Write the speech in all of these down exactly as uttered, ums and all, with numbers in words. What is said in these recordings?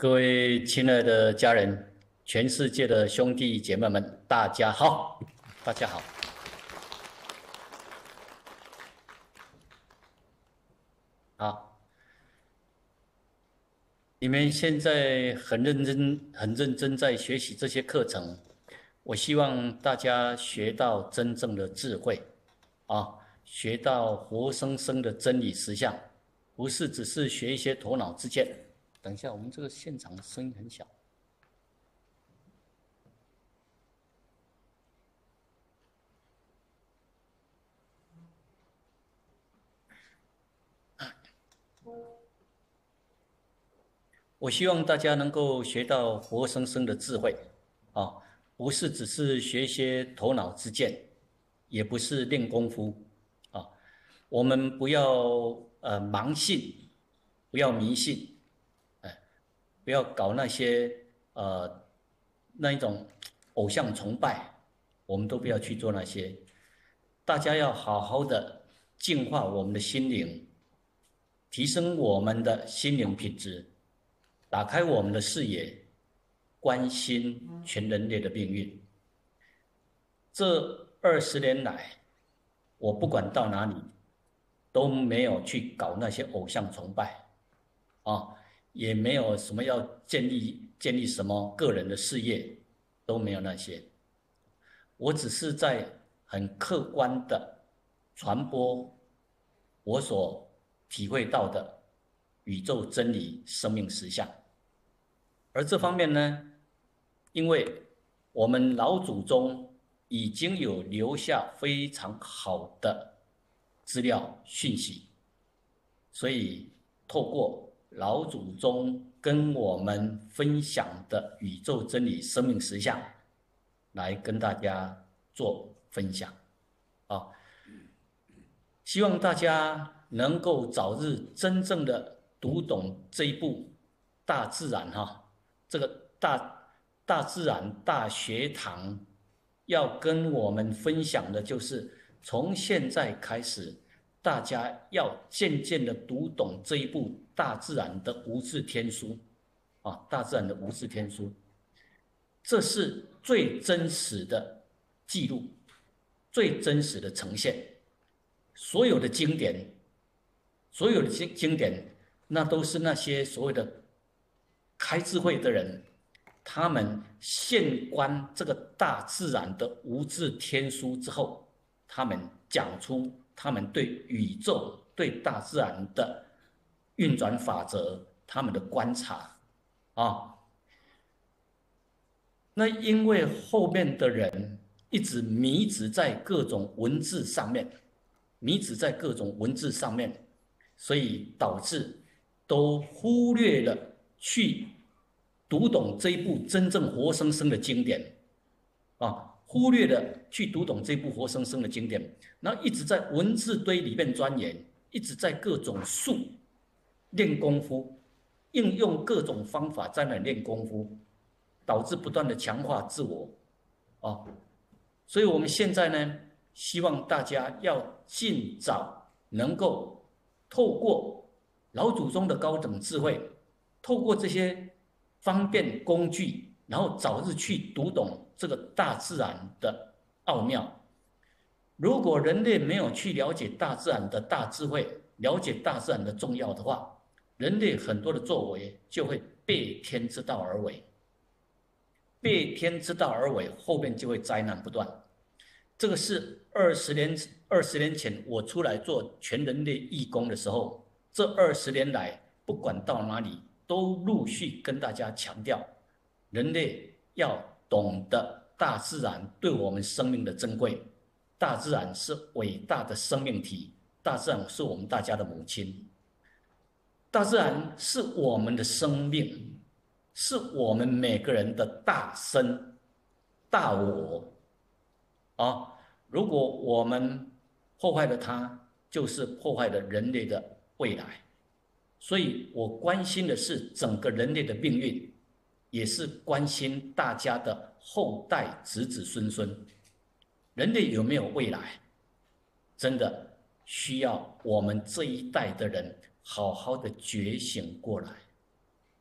各位亲爱的家人，全世界的兄弟姐妹们，大家好，大家好。好，你们现在很认真、很认真在学习这些课程，我希望大家学到真正的智慧，啊，学到活生生的真理实相，不是只是学一些头脑之见。等一下，我们这个现场的声音很小。我希望大家能够学到活生生的智慧，啊，不是只是学一些头脑之见，也不是练功夫，啊，我们不要呃盲信，不要迷信，哎，不要搞那些呃那一种偶像崇拜，我们都不要去做那些。大家要好好的净化我们的心灵，提升我们的心灵品质。打开我们的视野，关心全人类的命运。这二十年来，我不管到哪里，都没有去搞那些偶像崇拜，啊，也没有什么要建立建立什么个人的事业，都没有那些。我只是在很客观的传播我所体会到的宇宙真理、生命实相。而这方面呢，因为我们老祖宗已经有留下非常好的资料讯息，所以透过老祖宗跟我们分享的宇宙真理、生命实相，来跟大家做分享啊！希望大家能够早日真正的读懂这一部大自然哈。这个大大自然大学堂要跟我们分享的就是，从现在开始，大家要渐渐的读懂这一部大自然的无字天书，啊，大自然的无字天书，这是最真实的记录，最真实的呈现。所有的经典，所有的经经典，那都是那些所谓的开智慧的人，他们现观这个大自然的无字天书之后，他们讲出他们对宇宙、对大自然的运转法则，他们的观察啊。那因为后面的人一直迷止在各种文字上面，迷止在各种文字上面，所以导致都忽略了去读懂这一部真正活生生的经典啊，忽略了去读懂这部活生生的经典，然后一直在文字堆里面钻研，一直在各种术练功夫，应用各种方法在那练功夫，导致不断的强化自我啊。所以我们现在呢，希望大家要尽早能够透过老祖宗的高等智慧，透过这些方便工具，然后早日去读懂这个大自然的奥妙。如果人类没有去了解大自然的大智慧，了解大自然的重要的话，人类很多的作为就会背天之道而为，背天之道而为，后面就会灾难不断。这个是二十年二十年前我出来做全人类义工的时候，这二十年来，不管到哪里，都陆续跟大家强调，人类要懂得大自然对我们生命的珍贵，大自然是伟大的生命体，大自然是我们大家的母亲，大自然是我们的生命，是我们每个人的大身、大我。啊，如果我们破坏了它，就是破坏了人类的未来。所以我关心的是整个人类的命运，也是关心大家的后代子子孙孙。人类有没有未来，真的需要我们这一代的人好好的觉醒过来。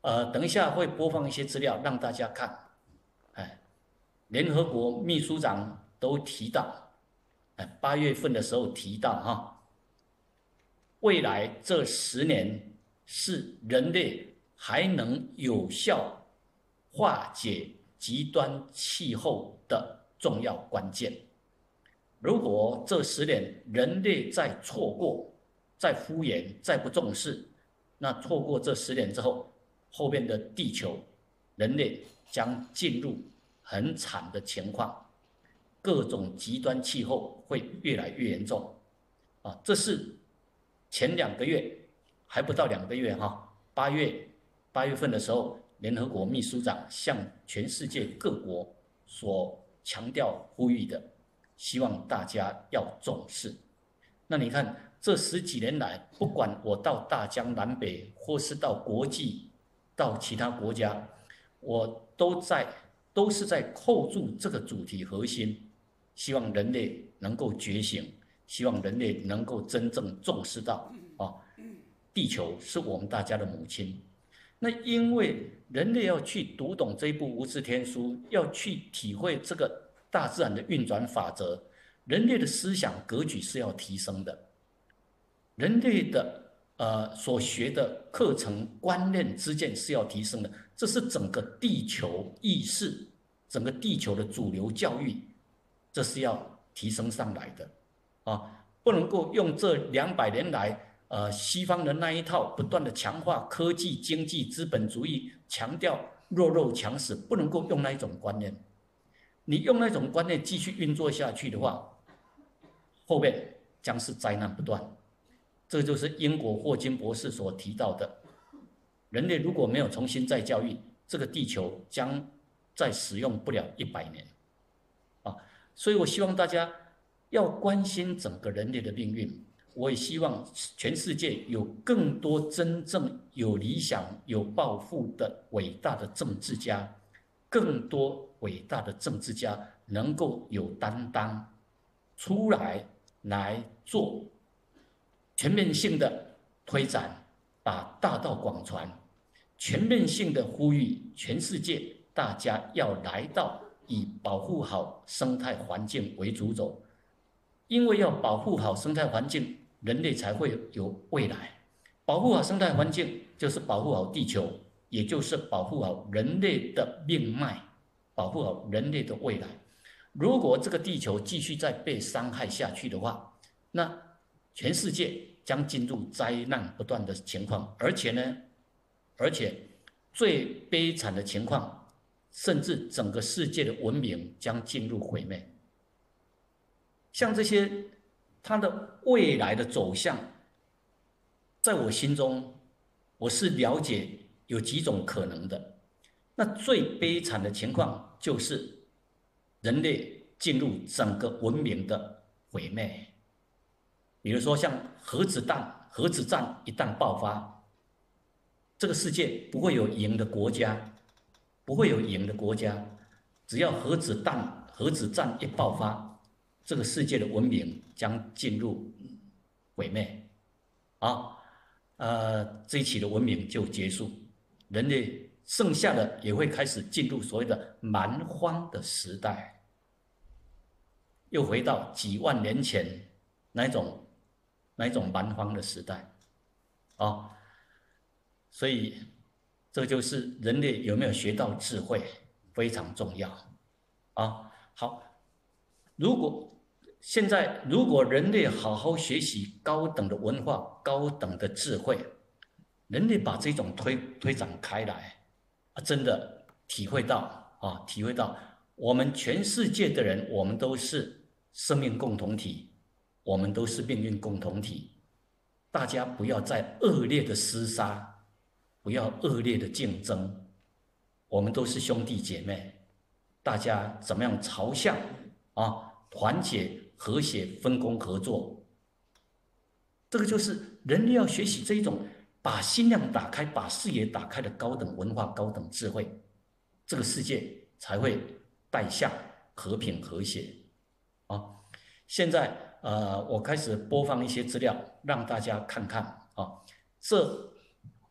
呃，等一下会播放一些资料让大家看。哎，联合国秘书长都提到，哎，八月份的时候提到哈，未来这十年是人类还能有效化解极端气候的重要关键。如果这十年人类再错过、再敷衍、再不重视，那错过这十年之后，后面的地球人类将进入很惨的情况，各种极端气候会越来越严重啊！这是前两个月还不到两个月哈，八月八月份的时候，联合国秘书长向全世界各国所强调呼吁的，希望大家要重视。那你看这十几年来，不管我到大江南北，或是到国际，到其他国家，我都在都是在扣住这个主题核心，希望人类能够觉醒，希望人类能够真正重视到啊，地球是我们大家的母亲。那因为人类要去读懂这一部无字天书，要去体会这个大自然的运转法则，人类的思想格局是要提升的，人类的呃所学的课程观念之间是要提升的，这是整个地球意识、整个地球的主流教育，这是要提升上来的啊，不能够用这两百年来呃西方的那一套不断的强化科技、经济、资本主义，强调弱肉强食，不能够用那一种观念。你用那种观念继续运作下去的话，后面将是灾难不断。这就是英国霍金博士所提到的，人类如果没有重新再教育，这个地球将再使用不了一百年啊！所以我希望大家要关心整个人类的命运。我也希望全世界有更多真正有理想、有抱负的伟大的政治家，更多伟大的政治家能够有担当，出来来做全面性的推展，把大道广传，全面性的呼吁全世界大家要来到以保护好生态环境为主轴，因为要保护好生态环境，人类才会有未来。保护好生态环境就是保护好地球，也就是保护好人类的命脉，保护好人类的未来。如果这个地球继续再被伤害下去的话，那全世界将进入灾难不断的情况，而且呢，而且最悲惨的情况，甚至整个世界的文明将进入毁灭。像这些，它的未来的走向，在我心中，我是了解有几种可能的。那最悲惨的情况就是人类进入整个文明的毁灭。比如说像核子弹、核子战一旦爆发，这个世界不会有赢的国家，不会有赢的国家。只要核子弹、核子战一爆发，这个世界的文明将进入毁灭。啊，呃，这一期的文明就结束，人类剩下的也会开始进入所谓的蛮荒的时代，又回到几万年前那一种。那一种蛮荒的时代，啊，所以这就是人类有没有学到智慧非常重要，啊，好，如果现在如果人类好好学习高等的文化、高等的智慧，人类把这种推推展开来，啊，真的体会到啊，体会到我们全世界的人，我们都是生命共同体。我们都是命运共同体，大家不要再恶劣的厮杀，不要恶劣的竞争，我们都是兄弟姐妹，大家怎么样朝向啊团结、和谐、分工合作？这个就是人类要学习这一种把心量打开、把视野打开的高等文化、高等智慧，这个世界才会带向和平和谐啊！现在。呃，我开始播放一些资料，让大家看看啊。这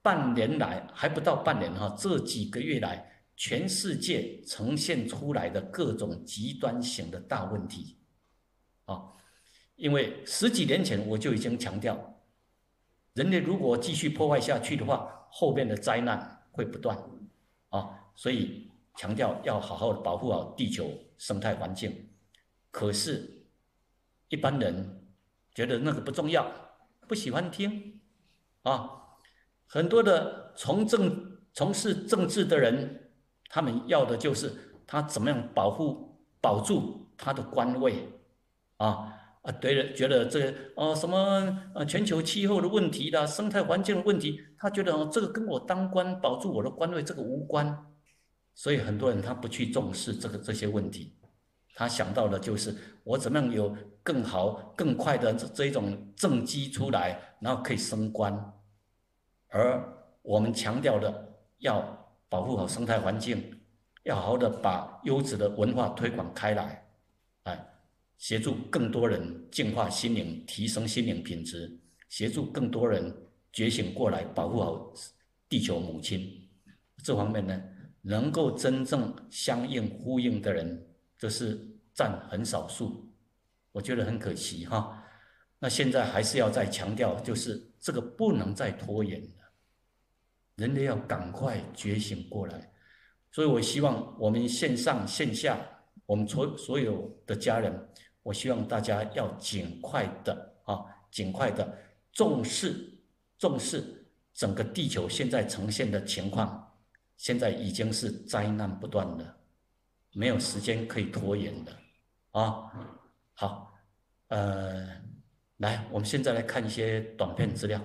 半年来还不到半年哈，这几个月来，全世界呈现出来的各种极端型的大问题啊。因为十几年前我就已经强调，人类如果继续破坏下去的话，后面的灾难会不断啊，所以强调要好好的保护好地球生态环境。可是，一般人觉得那个不重要，不喜欢听啊。很多的从政从事政治的人，他们要的就是他怎么样保护保住他的官位啊。啊，对了，觉得这个哦什么呃全球气候的问题啦，生态环境的问题，他觉得哦这个跟我当官保住我的官位这个无关，所以很多人他不去重视这个这些问题，他想到的就是我怎么样有更好更快的这这一种政绩出来，然后可以升官，而我们强调的要保护好生态环境，要好好的把优质的文化推广开来，哎。协助更多人净化心灵，提升心灵品质，协助更多人觉醒过来，保护好地球母亲。这方面呢，能够真正相应呼应的人，这是占很少数，我觉得很可惜哈。那现在还是要再强调，就是这个不能再拖延了，人类要赶快觉醒过来。所以我希望我们线上线下，我们所所有的家人，我希望大家要尽快的啊，尽快的重视重视整个地球现在呈现的情况，现在已经是灾难不断了，没有时间可以拖延的啊。好，呃，来，我们现在来看一些短片资料。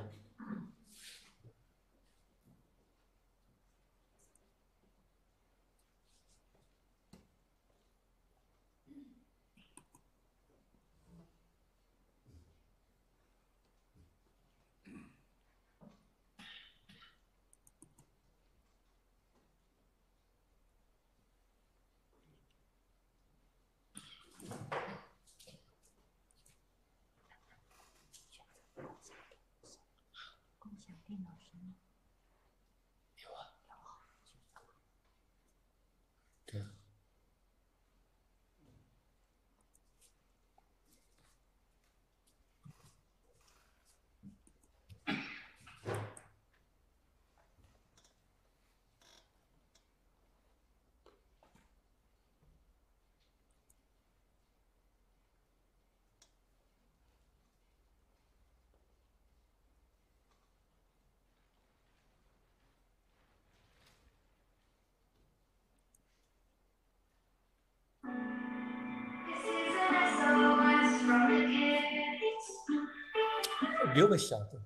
留个小的。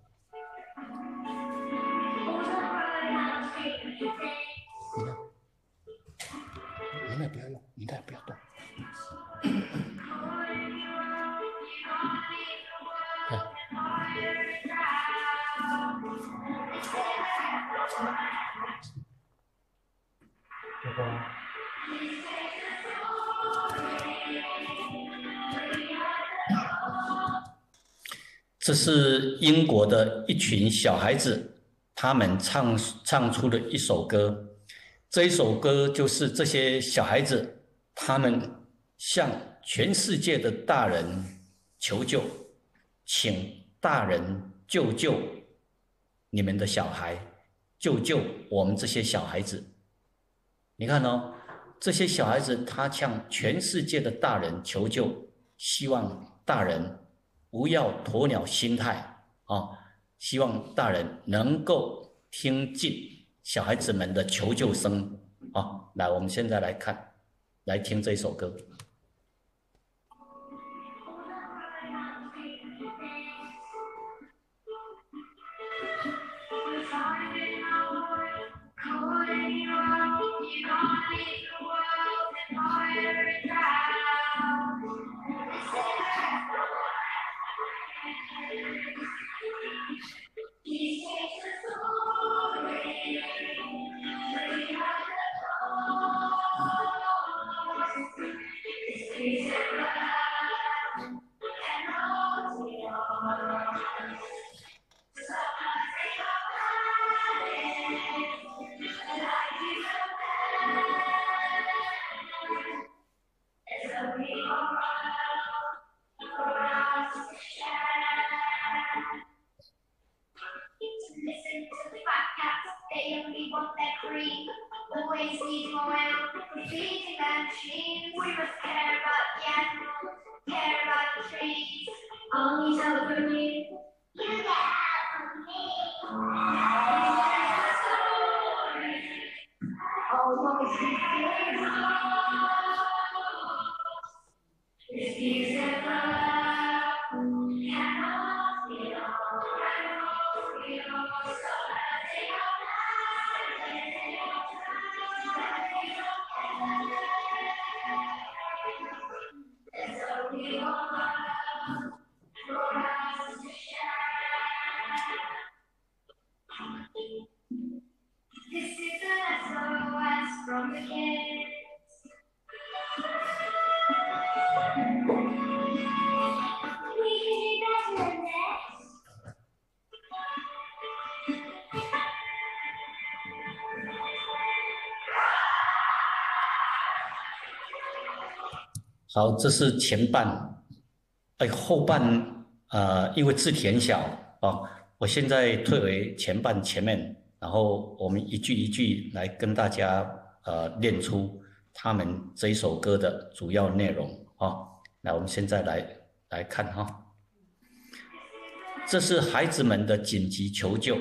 你那不要用，你那不要动。这是英国的一群小孩子，他们唱唱出的一首歌。这一首歌就是这些小孩子，他们向全世界的大人求救，请大人救救你们的小孩，救救我们这些小孩子。你看哦，这些小孩子他向全世界的大人求救，希望大人不要鸵鸟心态啊，希望大人能够听进小孩子们的求救声啊。来，我们现在来看，来听这首歌。 They only want their cream, always need more out for feeding their machines. We must care about the animals, care about the trees. All need help from you. You get help from me. Almost this music cannot be all, cannot be all. This is an S O S from the kids. We can do better than this. 好，这是前半，哎，后半呃，因为字体很小哦，我现在退回前半前面，然后我们一句一句来跟大家呃练出他们这一首歌的主要内容哦。那我们现在来来看哈、哦，这是孩子们的紧急求救，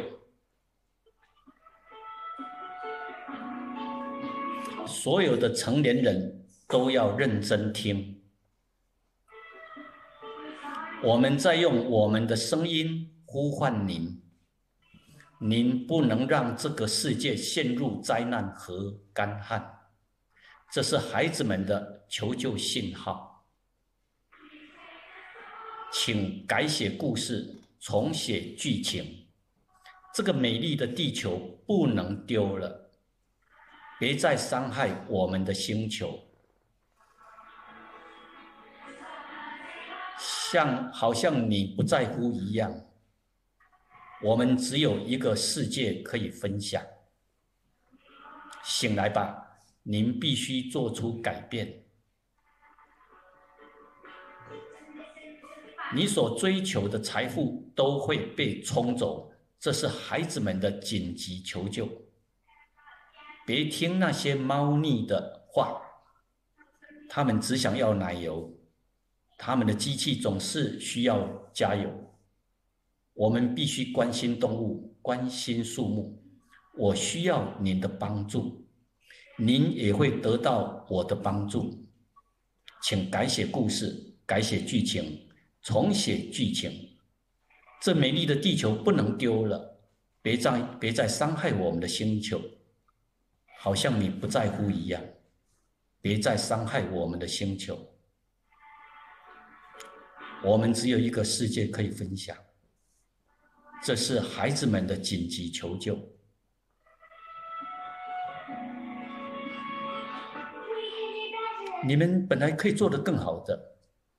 所有的成年人都要认真听。我们在用我们的声音呼唤您，您不能让这个世界陷入灾难和干旱。这是孩子们的求救信号，请改写故事，重写剧情。这个美丽的地球不能丢了，别再伤害我们的星球。像好像你不在乎一样，我们只有一个世界可以分享。醒来吧，您必须做出改变。你所追求的财富都会被冲走，这是孩子们的紧急求救。别听那些猫腻的话，他们只想要奶油。他们的机器总是需要加油。我们必须关心动物，关心树木。我需要您的帮助，您也会得到我的帮助。请改写故事，改写剧情，重写剧情。这美丽的地球不能丢了，别再别再伤害我们的星球，好像你不在乎一样。别再伤害我们的星球。我们只有一个世界可以分享，这是孩子们的紧急求救。你们本来可以做得更好的。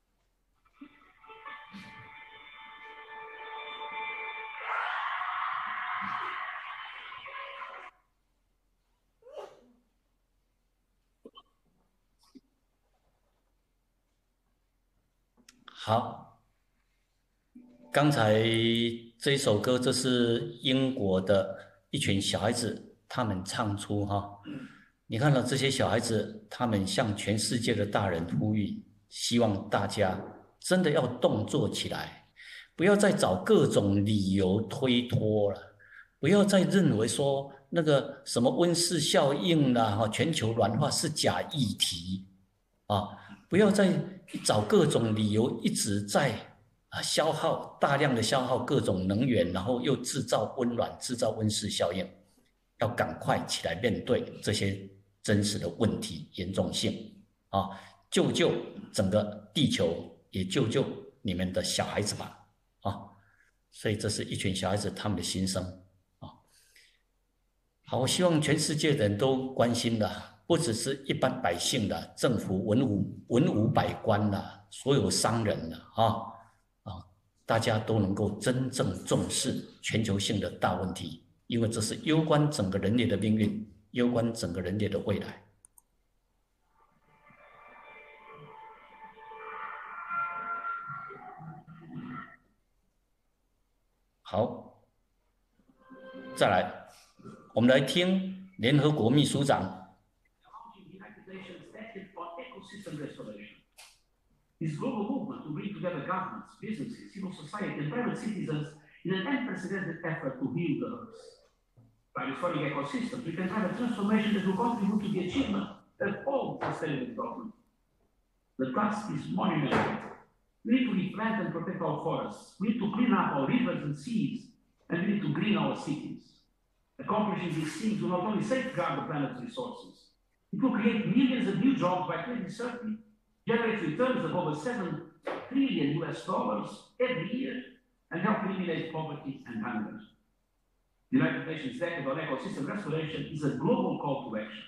好，刚才这首歌，这是英国的一群小孩子他们唱出哈。你看到这些小孩子，他们向全世界的大人呼吁，希望大家真的要动作起来，不要再找各种理由推脱了，不要再认为说那个什么温室效应啦、哈全球暖化是假议题啊，不要再找各种理由一直在啊消耗大量的消耗各种能源，然后又制造温暖、制造温室效应，要赶快起来面对这些真实的问题严重性啊，救救整个地球，也救救你们的小孩子吧啊！所以这是一群小孩子他们的心声啊。好，我希望全世界的人都关心的。不只是一般百姓的，政府文武文武百官的，所有商人的啊啊，大家都能够真正重视全球性的大问题，因为这是攸关整个人类的命运，攸关整个人类的未来。好，再来， 我们来听联合国秘书长。 This global movement to bring together governments, businesses, civil society, and private citizens in an unprecedented effort to heal the Earth. By restoring ecosystems, we can have a transformation that will contribute to the achievement of all sustainable development. The task is monumental. We need to replant and protect our forests. We need to clean up our rivers and seas, and we need to green our cities. Accomplishing these things will not only safeguard the planet's resources, it will create millions of new jobs by twenty thirty, generate returns of over seven trillion U S dollars every year, and help eliminate poverty and hunger. The United Nations Decade on Ecosystem Restoration is a global call to action.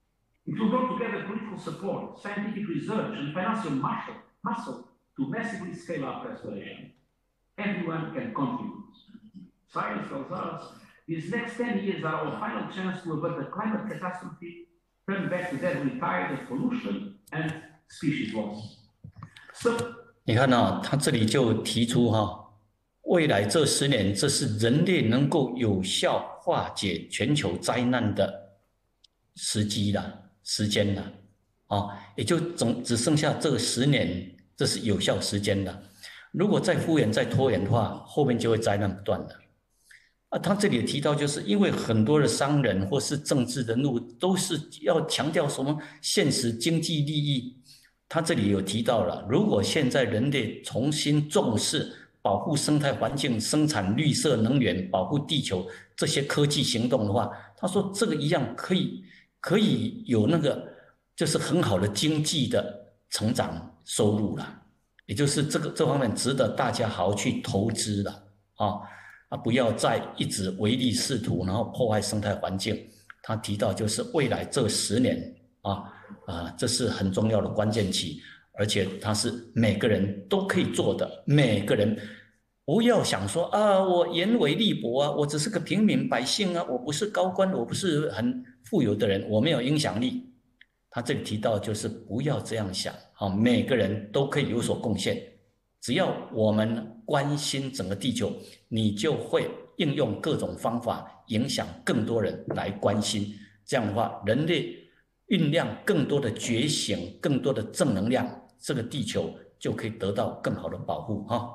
It will bring together political support, scientific research, and financial muscle, muscle to massively scale up restoration. Everyone can contribute. Science tells us these next ten years are our final chance to avert the climate catastrophe, turn back the deadly tide of pollution and species loss. So, 你看啊，他这里就提出哈、啊，未来这十年，这是人类能够有效化解全球灾难的时机了、时间了，啊，也就总只剩下这十年，这是有效时间了。如果再敷衍、再拖延的话，后面就会灾难不断了。啊，他这里也提到，就是因为很多的商人或是政治人物都是要强调什么现实经济利益。他这里有提到了，如果现在人类重新重视保护生态环境、生产绿色能源、保护地球这些科技行动的话，他说这个一样可以可以有那个就是很好的经济的成长收入了，也就是这个这方面值得大家好好去投资了啊啊！不要再一直唯利是图，然后破坏生态环境。他提到就是未来这十年啊。啊，这是很重要的关键期，而且它是每个人都可以做的。每个人不要想说啊，我严为立薄啊，我只是个平民百姓啊，我不是高官，我不是很富有的人，我没有影响力。他这里提到就是不要这样想啊，每个人都可以有所贡献。只要我们关心整个地球，你就会应用各种方法影响更多人来关心。这样的话，人类酝酿更多的觉醒，更多的正能量，这个地球就可以得到更好的保护哈。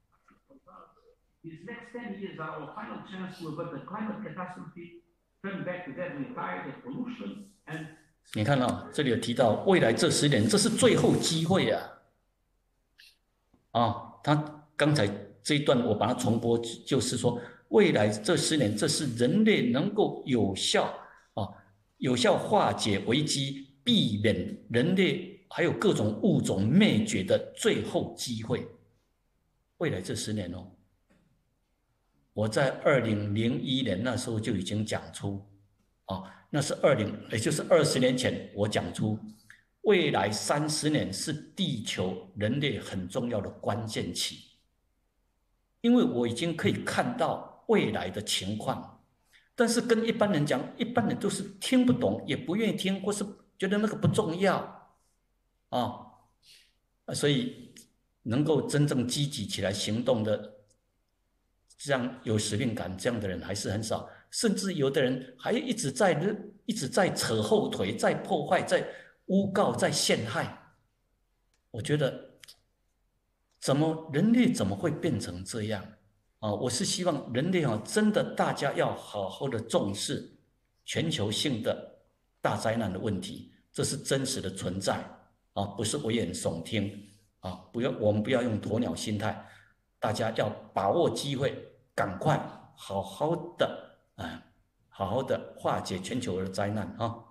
These next ten years are our final chance to avert the climate catastrophe, turn back the deadly tide of pollution and 你看啊，这里有提到未来这十年，这是最后机会啊！啊，他刚才这一段我把它重播，就是说未来这十年，这是人类能够有效啊。有效化解危机，避免人类还有各种物种灭绝的最后机会。未来这十年哦，我在二零零一年那时候就已经讲出，啊，那是二零，也就是二十年前，我讲出未来三十年是地球人类很重要的关键期，因为我已经可以看到未来的情况。但是跟一般人讲，一般人都是听不懂，也不愿意听，或是觉得那个不重要啊，所以能够真正积极起来行动的，这样有使命感这样的人还是很少，甚至有的人还一直在一直在扯后腿，在破坏，在诬告，在陷害。我觉得，怎么人类怎么会变成这样？啊，我是希望人类啊，真的大家要好好的重视全球性的大灾难的问题，这是真实的存在啊，不是危言耸听啊！不要，我们不要用鸵鸟心态，大家要把握机会，赶快好好的啊，好好的化解全球的灾难啊！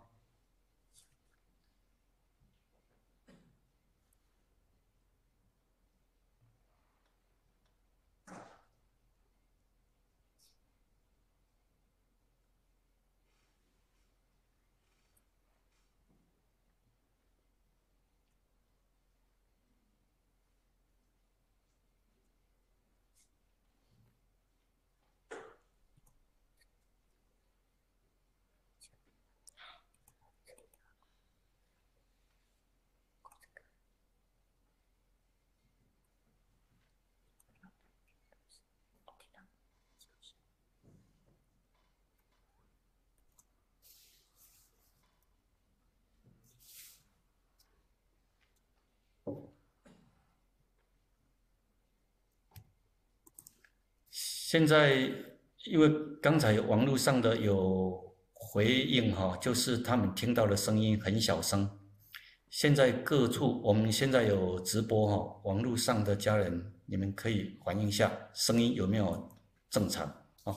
现在因为刚才网络上的有回应哈，就是他们听到的声音很小声。现在各处我们现在有直播哈，网络上的家人你们可以反映一下声音有没有正常啊。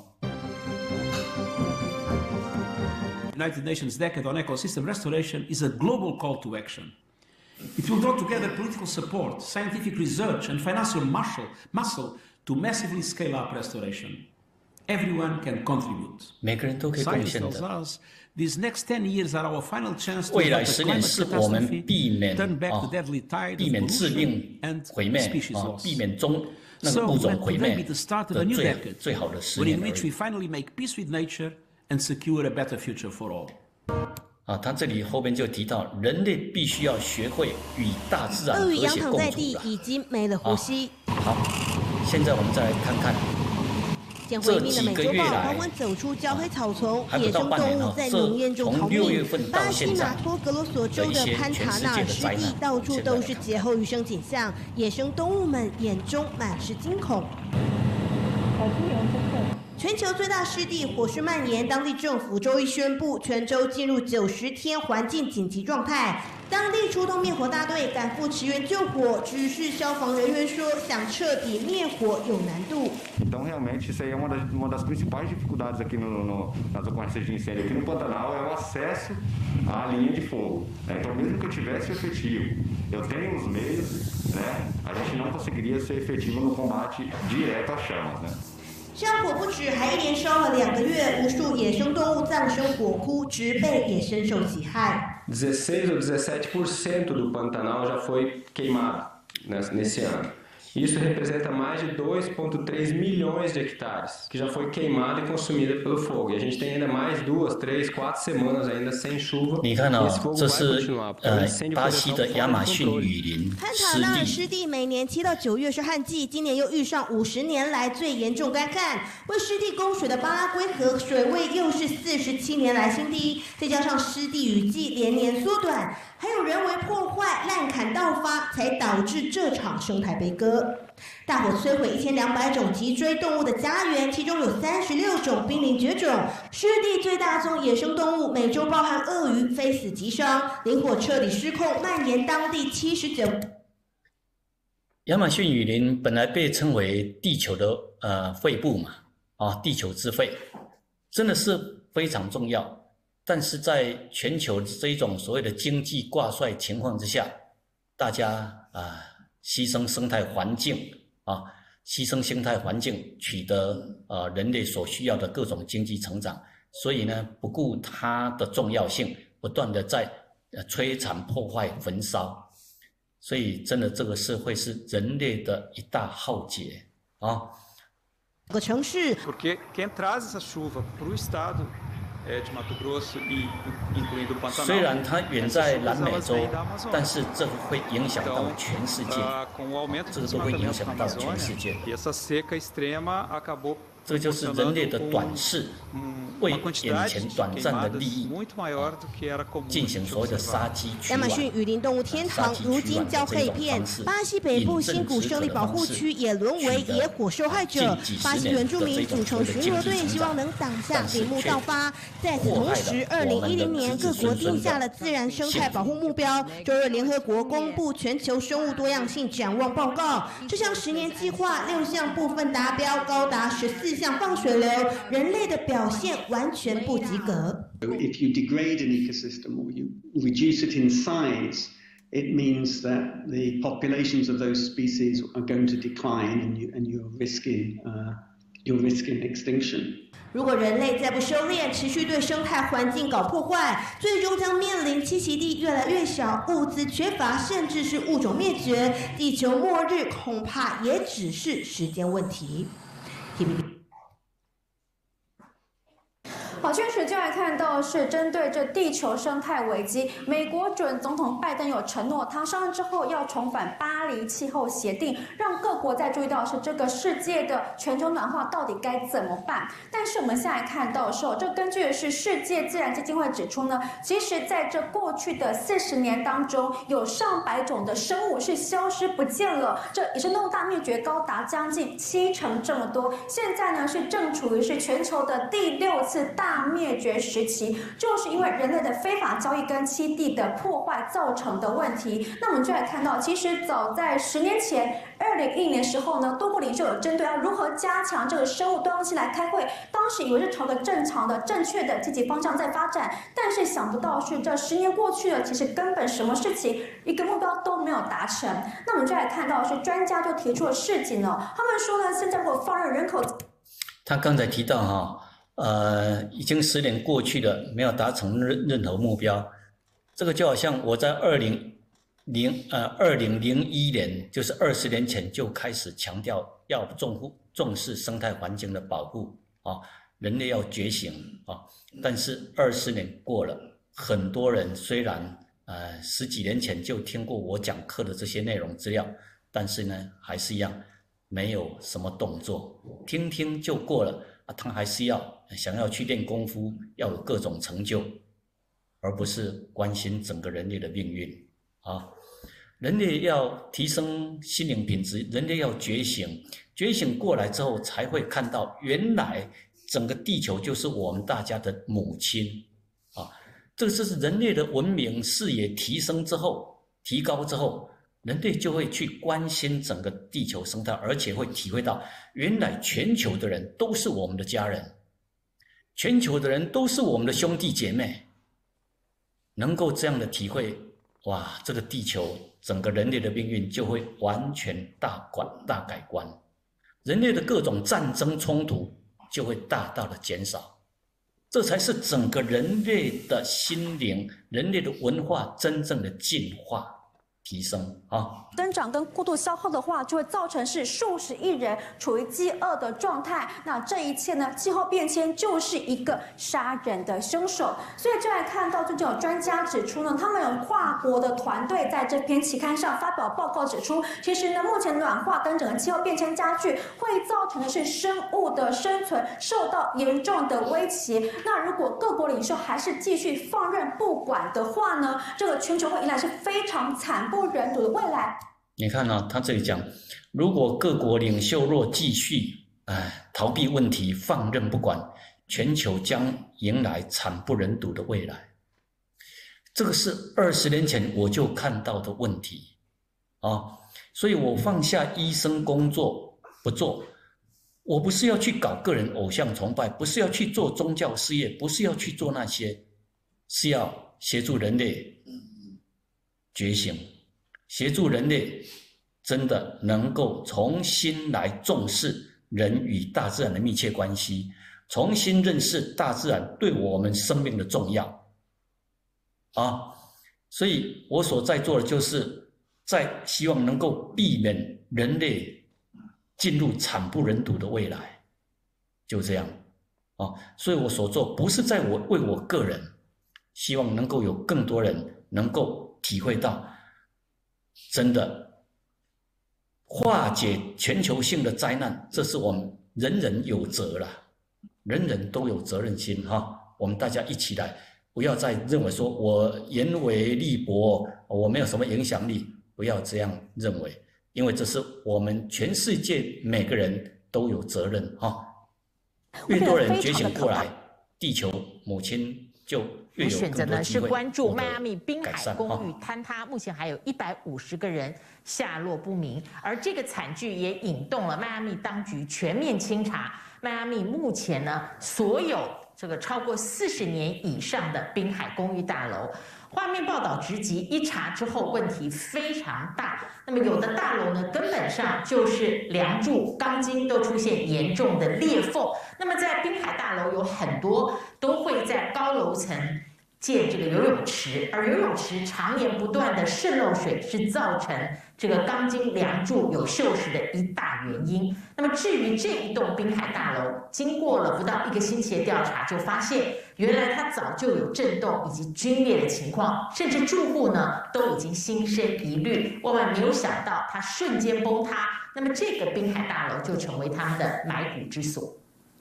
United Nations Decade on Ecosystem Restoration is a global call to action. It will draw together political support, scientific research, and financial muscle, muscle to massively scale up restoration. Everyone can contribute. 每个人都可以贡献 Science tells 的。 us these next ten years are our final chance to 未来 avert 十 a 年 climate 是我们 catastrophe, 避免 turn back 啊 the deadly tide 避 of 免致 pollution 命 and 毁灭 species 啊 loss. 避免中那个 So 物种 let 毁 today 灭 be the start of 的 a new 最 decade, 最好的十 one 年 in 而 which we 已 finally make peace with nature and secure a better future for all. 啊。他这里后边就提到，人类必须要学会与大自然鳄鱼仰和谐共躺在地， 处了。 已经没了呼吸。 好，现在我们再来看看。 捡回命的美洲豹缓缓走出焦黑草丛，野生动物在浓烟中逃命。巴西马托格罗索州的潘塔纳尔湿地到处都是劫后余生景象，野生动物们眼中满是惊恐。全球最大湿地火势蔓延，当地政府周一宣布，全州进入九十天环境紧急状态。当地出动灭火大队赶赴驰援救火，只是消防人员说，想彻底灭火有难度。 Então, realmente, isso aí é uma das, uma das principais dificuldades aqui no, no, nas ocorrências de incêndio aqui no Pantanal, é o acesso à linha de fogo. Então, mesmo que eu tivesse efetivo, eu tenho os meios, né, a gente não conseguiria ser efetivo no combate direto às chamas, né? 上火不止，还一连烧了两个月，无数野生动物葬身火窟，植被也深受其害。 dezesseis ou dezessete por cento do Pantanal já foi queimado nesse ano. Isso representa mais de dois vírgula três milhões de hectares, que já foi queimada e consumida pelo fogo. E a gente tem ainda mais duas, três, quatro semanas ainda sem chuva. 你看哦，这是呃巴西的亚马逊 controle. 雨林潘塔纳尔湿湿地。 地每年七到九月是旱季，今年又遇上五十年来最严重干旱，为湿地供水的巴拉圭河水位又是四十七年来新低，再加上湿地雨季连年缩短，还有人为破坏、滥砍盗伐，才导致这场生态悲歌。大火摧毁一千两百种脊椎动物的家园，其中有三十六种濒临绝种。湿地最大宗野生动物美洲豹和鳄鱼非死即伤，林火彻底失控，蔓延当地七十九。 亚马逊雨林本来被称为地球的呃肺部嘛，啊，地球之肺，真的是非常重要。但是在全球这一种所谓的经济挂帅情况之下，大家啊、呃、牺牲生态环境啊，牺牲生态环境，取得呃人类所需要的各种经济成长，所以呢，不顾它的重要性，不断的在呃摧残、破坏、焚烧。所以，真的，这个社会是人类的一大浩劫啊！ 个城市 Porque quem traz essa chuva para o estado de Mato Grosso e incluindo o Pantanal， 虽然它远在南美洲，但是这个会影响到全世界，这个都会影响到全世界。 E essa seca extrema acabou 这就是人类的短视，为眼前短暂的利益进行所谓的杀鸡取卵。 亚马逊雨林动物天堂如今焦黑一片，巴西北部新谷胜利保护区也沦为野火受害者。巴西原住民组成巡逻队，希望能挡下林木盗伐。在此同时，二零一零年各国定下了自然生态保护目标。周日，联合国公布全球生物多样性展望报告，这项十年计划六项部分达标，高达十四项放水流，人类的表现完全不及格。 If you degrade an ecosystem or you reduce it in size, it means that the populations of those species are going to decline, and, you, and you're risking, uh, you're risking extinction. 如果人类再不收敛，持续对生态环境搞破坏，最终将面临栖息地越来越小、物资缺乏，甚至是物种灭绝。地球末日恐怕也只是时间问题。 好，确实就来看到是针对这地球生态危机，美国准总统拜登有承诺，他上任之后要重返巴黎气候协定，让各国在注意到是这个世界的全球暖化到底该怎么办。但是我们现在看到的时候，这根据的是世界自然基金会指出呢，其实在这过去的四十年当中，有上百种的生物是消失不见了，这野生动物大灭绝高达将近七成这么多。现在呢是正处于是全球的第六次大灭绝时期，就是因为人类的非法交易跟栖地的破坏造成的问题。那我们就来看到，其实早在十年前，二零一零年时候呢，多国领袖有针对要如何加强这个生物多样性来开会，当时以为是朝着正常的、正确的积极方向在发展，但是想不到是这十年过去了，其实根本什么事情一个目标都没有达成。那我们就来看到是专家就提出了示警了，他们说呢，现在如果放任人口， 他刚才提到哈。呃，已经十年过去了，没有达成任任何目标。这个就好像我在二零零呃二零零一年，就是二十年前就开始强调要重护重视生态环境的保护啊，人类要觉醒啊。但是二十年过了，很多人虽然呃十几年前就听过我讲课的这些内容资料，但是呢还是一样没有什么动作，听听就过了。他还是要想要去练功夫，要有各种成就，而不是关心整个人类的命运啊！人类要提升心灵品质，人类要觉醒，觉醒过来之后，才会看到原来整个地球就是我们大家的母亲啊！这个是人类的文明视野提升之后，提高之后。人类就会去关心整个地球生态，而且会体会到原来全球的人都是我们的家人，全球的人都是我们的兄弟姐妹。能够这样的体会，哇，这个地球整个人类的命运就会完全大观大改观，人类的各种战争冲突就会大大的减少，这才是整个人类的心灵、人类的文化真正的进化。提升啊， 增长跟过度消耗的话，就会造成是数十亿人处于饥饿的状态。那这一切呢，气候变迁就是一个杀人的凶手。所以就来看到，最近有专家指出呢，他们有跨国的团队在这篇期刊上发表报告指出，其实呢，目前暖化跟整个气候变迁加剧，会造成的是生物的生存受到严重的威胁。那如果各国领袖还是继续放任不管的话呢，这个全球会迎来是非常惨不忍睹的未来。 你看啊，他这里讲，如果各国领袖若继续哎逃避问题，放任不管，全球将迎来惨不忍睹的未来。这个是二十年前我就看到的问题啊，所以我放下医生工作不做。我不是要去搞个人偶像崇拜，不是要去做宗教事业，不是要去做那些，是要协助人类觉醒，协助人类真的能够重新来重视人与大自然的密切关系，重新认识大自然对我们生命的重要啊！所以我所在做的就是在希望能够避免人类进入惨不忍睹的未来，就这样啊！所以我所做不是在我为我个人，希望能够有更多人能够体会到，真的化解全球性的灾难，这是我们人人有责了，人人都有责任心哈！我们大家一起来，不要再认为说我言为利薄，我没有什么影响力，不要这样认为。因为这是我们全世界每个人都有责任哈，越多人觉醒过来，地球母亲就越有更多机会。选择呢是关注迈阿密滨海公寓坍塌，目前还有一百五十个人下落不明，而这个惨剧也引动了迈阿密当局全面清查。迈阿密目前呢，所有这个超过四十年以上的滨海公寓大楼。画面报道直击，一查之后问题非常大。那么有的大楼呢，根本上就是梁柱、钢筋都出现严重的裂缝。那么在滨海大楼有很多都会在高楼层建这个游泳池，而游泳池常年不断的渗漏水是造成这个钢筋梁柱有锈蚀的一大原因。那么至于这一栋滨海大楼，经过了不到一个星期的调查，就发现原来它早就有震动以及龟裂的情况，甚至住户呢都已经心生疑虑。万万没有想到它瞬间崩塌，那么这个滨海大楼就成为他们的埋骨之所。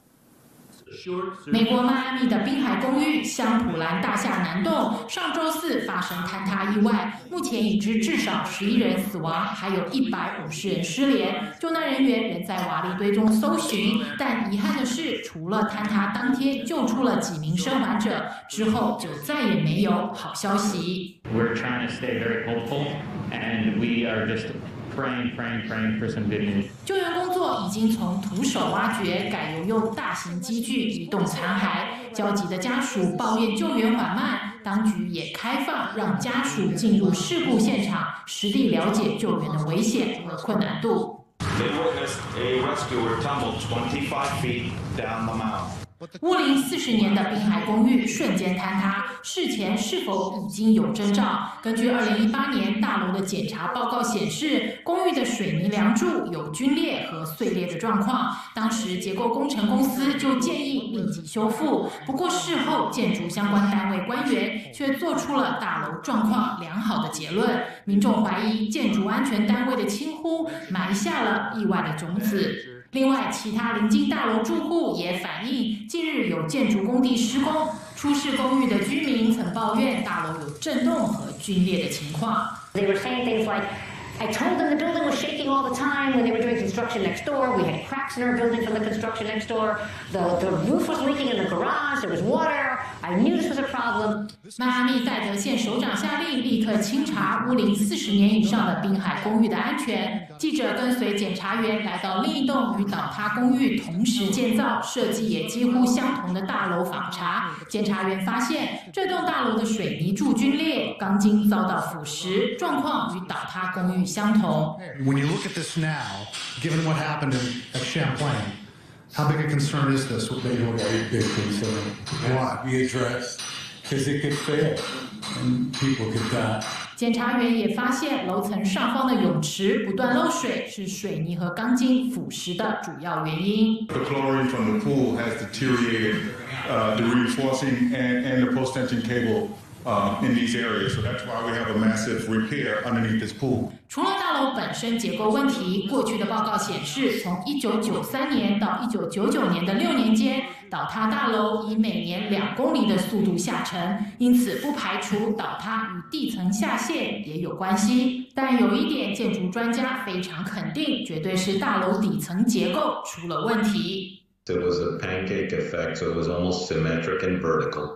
美国迈阿密的滨海公寓香普兰大厦南栋上周四发生坍塌意外，目前已知至少十一人死亡，还有一百五十人失联。救难人员仍在瓦砾堆中搜寻，但遗憾的是，除了坍塌当天救出了几名生还者，之后就再也没有好消息。 We're trying to stay very hopeful, and we are just praying, praying, praying for some good news. 救援工作已经从徒手挖掘改由用大型机具移动残骸，焦急的家属抱怨救援缓慢，当局也开放让家属进入事故现场，实地了解救援的危险和困难度。 They witnessed a rescuer tumble twenty-five feet down the mound. 屋龄四十年的滨海公寓瞬间坍塌，事前是否已经有征兆？根据二零一八年大楼的检查报告显示，公寓的水泥梁柱有龟裂和碎裂的状况。当时结构工程公司就建议立即修复，不过事后建筑相关单位官员却做出了大楼状况良好的结论。民众怀疑建筑安全单位的轻忽埋下了意外的种子。另外，其他邻近大楼住户也反映，近日有建筑工地施工，出事公寓的居民曾抱怨大楼有震动和龟裂的情况。 They were saying things like, I told them the building was shaking all the time when they were doing construction next door. We had cracks in our building from the construction next door. The, the roof was leaking in the garage. There was water. I knew this was a problem. 迈阿密戴德县首长下令立刻清查屋龄四十年以上的滨海公寓的安全。记者跟随检察员来到另一栋与倒塌公寓同时建造、设计也几乎相同的大楼访查。检察员发现，这栋大楼的水泥柱龟裂，钢筋遭到腐蚀，状况与倒塌公寓相同。 When you look at this now, given what happened in, at Champlain, how big a concern is this? What they do about a big concern? Why? Be addressed. Because it could fail and people could die. 检察员也发现，楼层上方的泳池不断漏水，是水泥和钢筋腐蚀的主要原因。 The chlorine from the pool has deteriorated uh, the reinforcing and, and the post-tension cable uh, in these areas, so that's why we have a massive repair underneath this pool. 除了大楼本身结构问题，过去的报告显示，从一九九三年到一九九九年的六年间，倒塌大楼以每年两公里的速度下沉，因此不排除倒塌与地层下陷也有关系。但有一点，建筑专家非常肯定，绝对是大楼底层结构出了问题。 There was a pancake effect, so it was almost symmetric and vertical.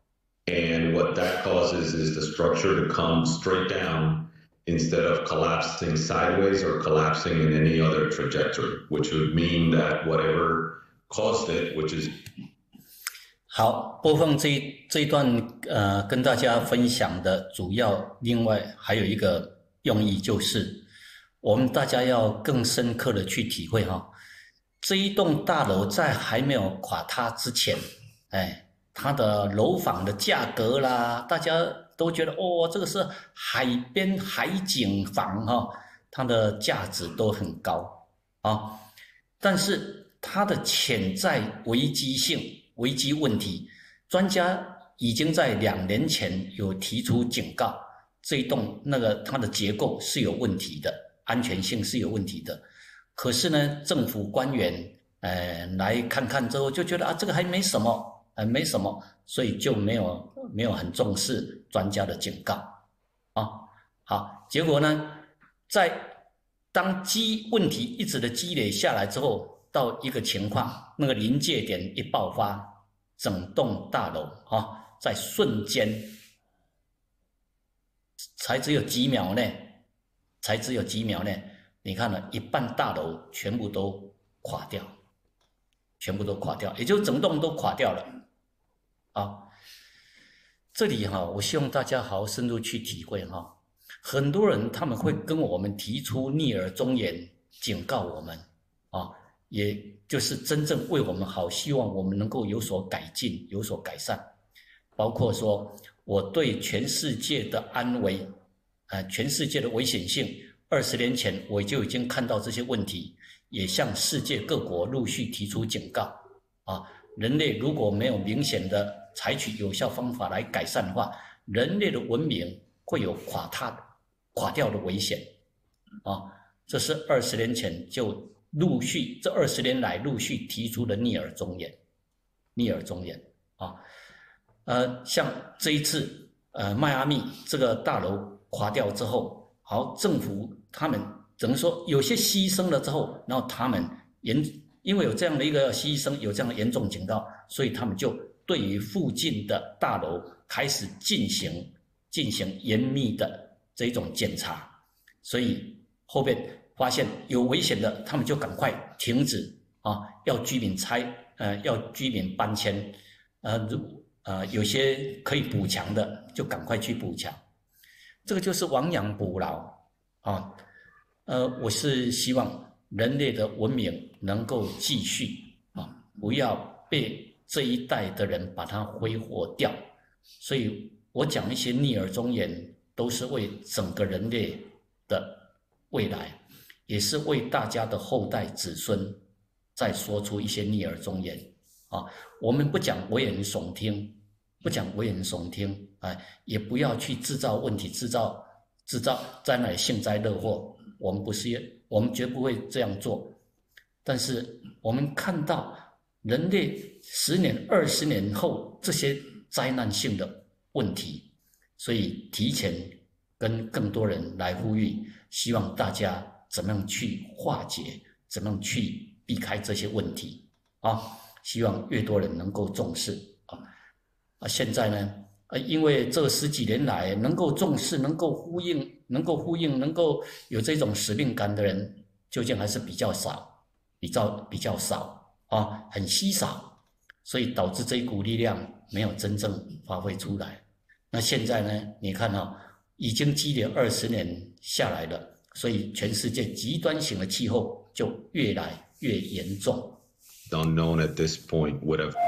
And what that causes is the structure to come straight down instead of collapsing sideways or collapsing in any other trajectory, which would mean that whatever caused it, which is 好，播放这一这一段呃，跟大家分享的主要，另外还有一个用意就是，我们大家要更深刻的去体会哈，这一栋大楼在还没有垮塌之前，哎，它的楼房的价格啦，大家都觉得哦，这个是海边海景房哈、哦，它的价值都很高啊，但是它的潜在危机性、危机问题，专家已经在两年前有提出警告，这一栋那个它的结构是有问题的，安全性是有问题的。可是呢，政府官员呃来看看之后就觉得啊，这个还没什么。呃，没什么，所以就没有没有很重视专家的警告，啊，好，结果呢，在当积问题一直的积累下来之后，到一个情况，那个临界点一爆发，整栋大楼啊，在瞬间，才只有几秒内，才只有几秒内，你看了一半大楼全部都垮掉，全部都垮掉，也就整栋都垮掉了。啊，这里哈、啊，我希望大家好好深入去体会哈、啊。很多人他们会跟我们提出逆耳忠言，警告我们啊，也就是真正为我们好，希望我们能够有所改进、有所改善。包括说， 我对全世界的安危，呃，全世界的危险性，二十年前我就已经看到这些问题，也向世界各国陆续提出警告啊，人类如果没有明显的采取有效方法来改善的话，人类的文明会有垮塌、垮掉的危险啊。这是二十年前就陆续，这二十年来陆续提出的逆耳忠言，逆耳忠言啊。呃，像这一次，呃，迈阿密这个大楼垮掉之后，好，政府他们只能说有些牺牲了之后，然后他们严，因为有这样的一个牺牲，有这样的严重警告，所以他们就对于附近的大楼开始进行进行严密的这种检查，所以后面发现有危险的，他们就赶快停止啊，要居民拆，呃，要居民搬迁，呃，如呃有些可以补强的，就赶快去补强。这个就是亡羊补牢啊。呃，我是希望人类的文明能够继续啊，不要被这一代的人把它挥霍掉。所以我讲一些逆耳忠言，都是为整个人类的未来，也是为大家的后代子孙再说出一些逆耳忠言啊。我们不讲危言耸听，不讲危言耸听，哎，也不要去制造问题，制造制造在那里幸灾乐祸。我们不是，我们绝不会这样做。但是我们看到人类十年、二十年后这些灾难性的问题，所以提前跟更多人来呼吁，希望大家怎么样去化解，怎么样去避开这些问题啊！希望越多人能够重视啊！啊，现在呢，呃，因为这十几年来能够重视、能够呼应、能够呼应、能够有这种使命感的人，究竟还是比较少，比较比较少啊，很稀少，所以导致这一股力量没有真正发挥出来。那现在呢，你看啊，已经积累二十年下来了，所以全世界极端型的气候就越来越严重。 Unknown at this point would have.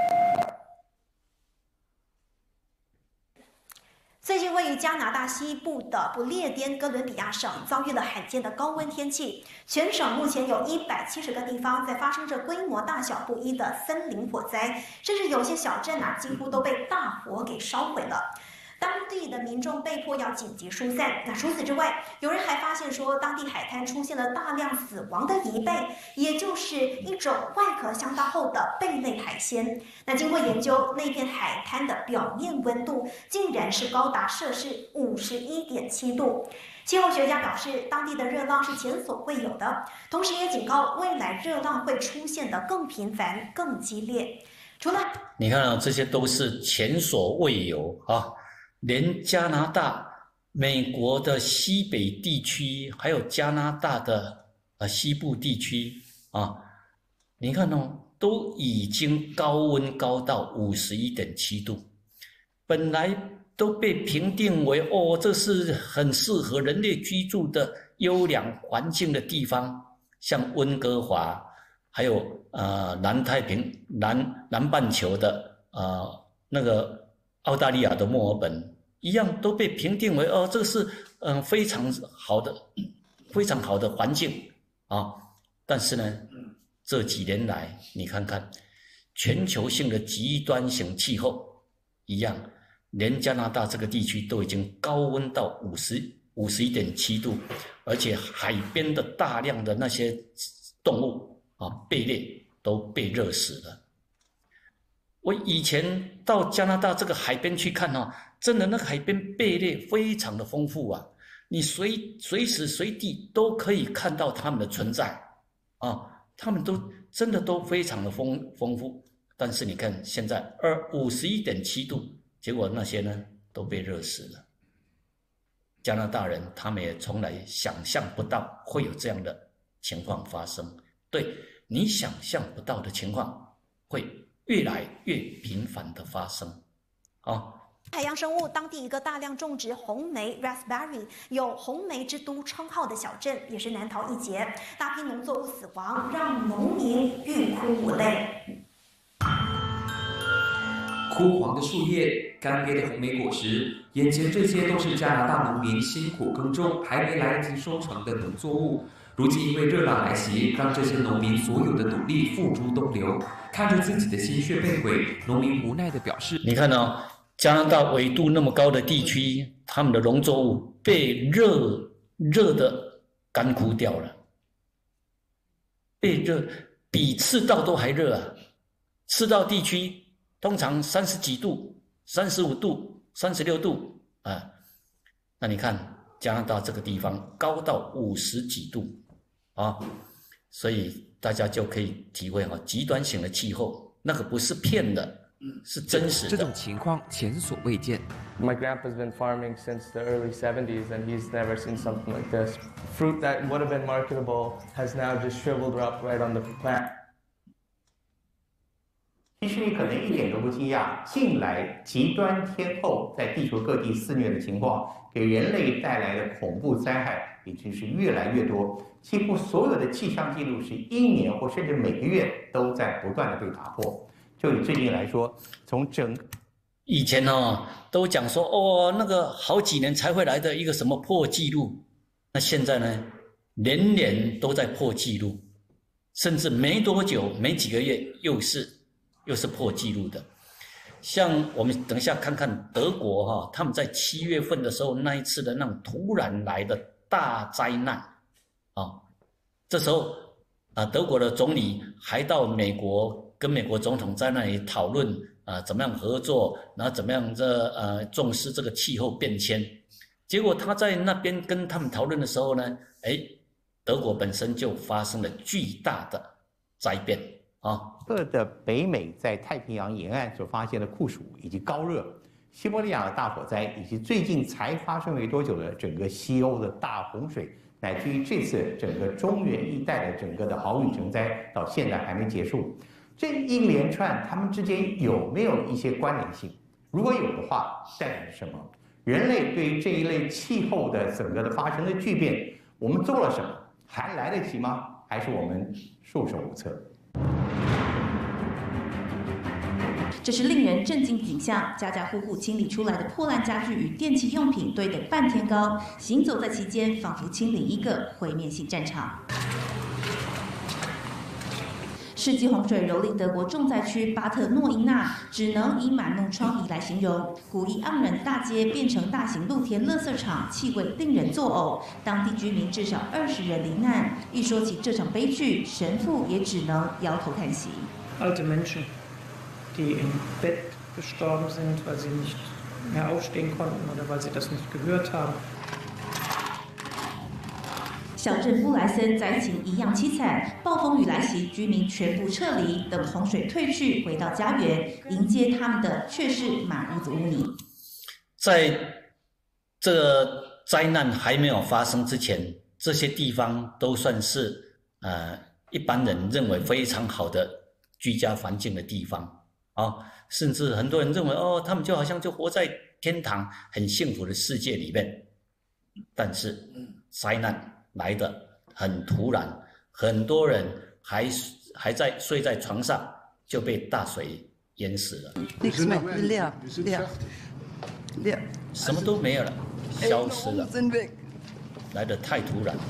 最近位于加拿大西部的不列颠哥伦比亚省遭遇了罕见的高温天气，全省目前有一百七十个地方在发生着规模大小不一的森林火灾，甚至有些小镇啊几乎都被大火给烧毁了。当地的民众被迫要紧急疏散。那除此之外，有人还发现说，当地海滩出现了大量死亡的贻贝，也就是一种外壳相当厚的贝类海鲜。那经过研究，那片海滩的表面温度竟然是高达摄氏五十一点七度。气候学家表示，当地的热浪是前所未有的，同时也警告未来热浪会出现的更频繁、更激烈。除了你看啊，这些都是前所未有啊。连加拿大、美国的西北地区，还有加拿大的呃西部地区啊，你看哦，都已经高温高到五十一点七度，本来都被评定为哦，这是很适合人类居住的优良环境的地方，像温哥华，还有呃南太平南南半球的呃那个。澳大利亚的墨尔本一样都被评定为哦，这个是嗯、呃、非常好的、非常好的环境啊。但是呢，这几年来你看看，全球性的极端型气候一样，连加拿大这个地区都已经高温到五十五十一点七度，而且海边的大量的那些动物啊，贝类都被热死了。我以前到加拿大这个海边去看哦，真的那个海边贝类非常的丰富啊，你随随时随地都可以看到它们的存在啊，它们都真的都非常的丰丰富。但是你看现在二五十一点七度，结果那些呢都被热死了。加拿大人他们也从来想象不到会有这样的情况发生，对，你想象不到的情况会越来越频繁的发生，啊！ 海洋生物当地一个大量种植红莓 （raspberry） 有“红莓之都”称号的小镇，也是难逃一劫。大批农作物死亡，让农民欲哭无泪。 枯黄的树叶、干瘪的红莓果实，眼前这些都是加拿大农民辛苦耕种还没来得及收成的农作物。如今因为热浪来袭，让这些农民所有的努力付诸东流，看着自己的心血被毁，农民无奈地表示：“ 你看哦，加拿大纬度那么高的地区，他们的农作物被热热的干枯掉了，被热比赤道都还热啊！赤道地区通常三十几度、三十五度、三十六度啊，那你看加拿大这个地方高到五十几度。”啊，所以大家就可以体会哈，极端型的气候那个不是骗的，是真实的。 这种情况前所未见。 My grandpa's been farming since the early seventies, and he's never seen something like this. Fruit that would have been marketable has now just shriveled up right on the plant. 其实你可能一点都不惊讶，近来极端天候在地球各地肆虐的情况，给人类带来的恐怖灾害已经是越来越多。几乎所有的气象记录是一年或甚至每个月都在不断的被打破。就以最近来说，从整以前哦都讲说哦那个好几年才会来的一个什么破纪录，那现在呢年年都在破纪录，甚至没多久没几个月又是又是破纪录的。像我们等一下看看德国哈、哦，他们在七月份的时候那一次的那种突然来的大灾难啊、哦，这时候啊德国的总理还到美国跟美国总统在那里讨论啊怎么样合作，然后怎么样这呃重视这个气候变迁。结果他在那边跟他们讨论的时候呢，哎，德国本身就发生了巨大的灾变啊。 各的北美在太平洋沿岸所发现的酷暑以及高热，西伯利亚的大火灾，以及最近才发生没多久的整个西欧的大洪水，乃至于这次整个中原一带的整个的豪雨成灾，到现在还没结束。这一连串它们之间有没有一些关联性？如果有的话，代表是什么？人类对于这一类气候的整个的发生的巨变，我们做了什么？还来得及吗？还是我们束手无策？ 这是令人震惊的景象，家家户户清理出来的破烂家具与电器用品堆得半天高，行走在其间，仿佛清理一个毁灭性战场。世纪洪水蹂躏德国重灾区巴特诺因纳，只能以满目疮痍来形容。古意盎然的大街变成大型露天垃圾场，气味令人作呕。当地居民至少二十人罹难。一说起这场悲剧，神父也只能摇头叹息。 Alte Menschen, die im Bett gestorben sind, weil sie nicht mehr aufstehen konnten oder weil sie das nicht gehört haben. 小镇布莱森灾情一样凄惨，暴风雨来袭，居民全部撤离。等洪水退去，回到家园，迎接他们的却是满屋子污泥。在这个灾难还没有发生之前，这些地方都算是呃一般人认为非常好的居家环境的地方啊、哦，甚至很多人认为哦，他们就好像就活在天堂很幸福的世界里面。但是灾难来的很突然，很多人还还在睡在床上就被大水淹死了，什么都没有了，消失了，来得太突然。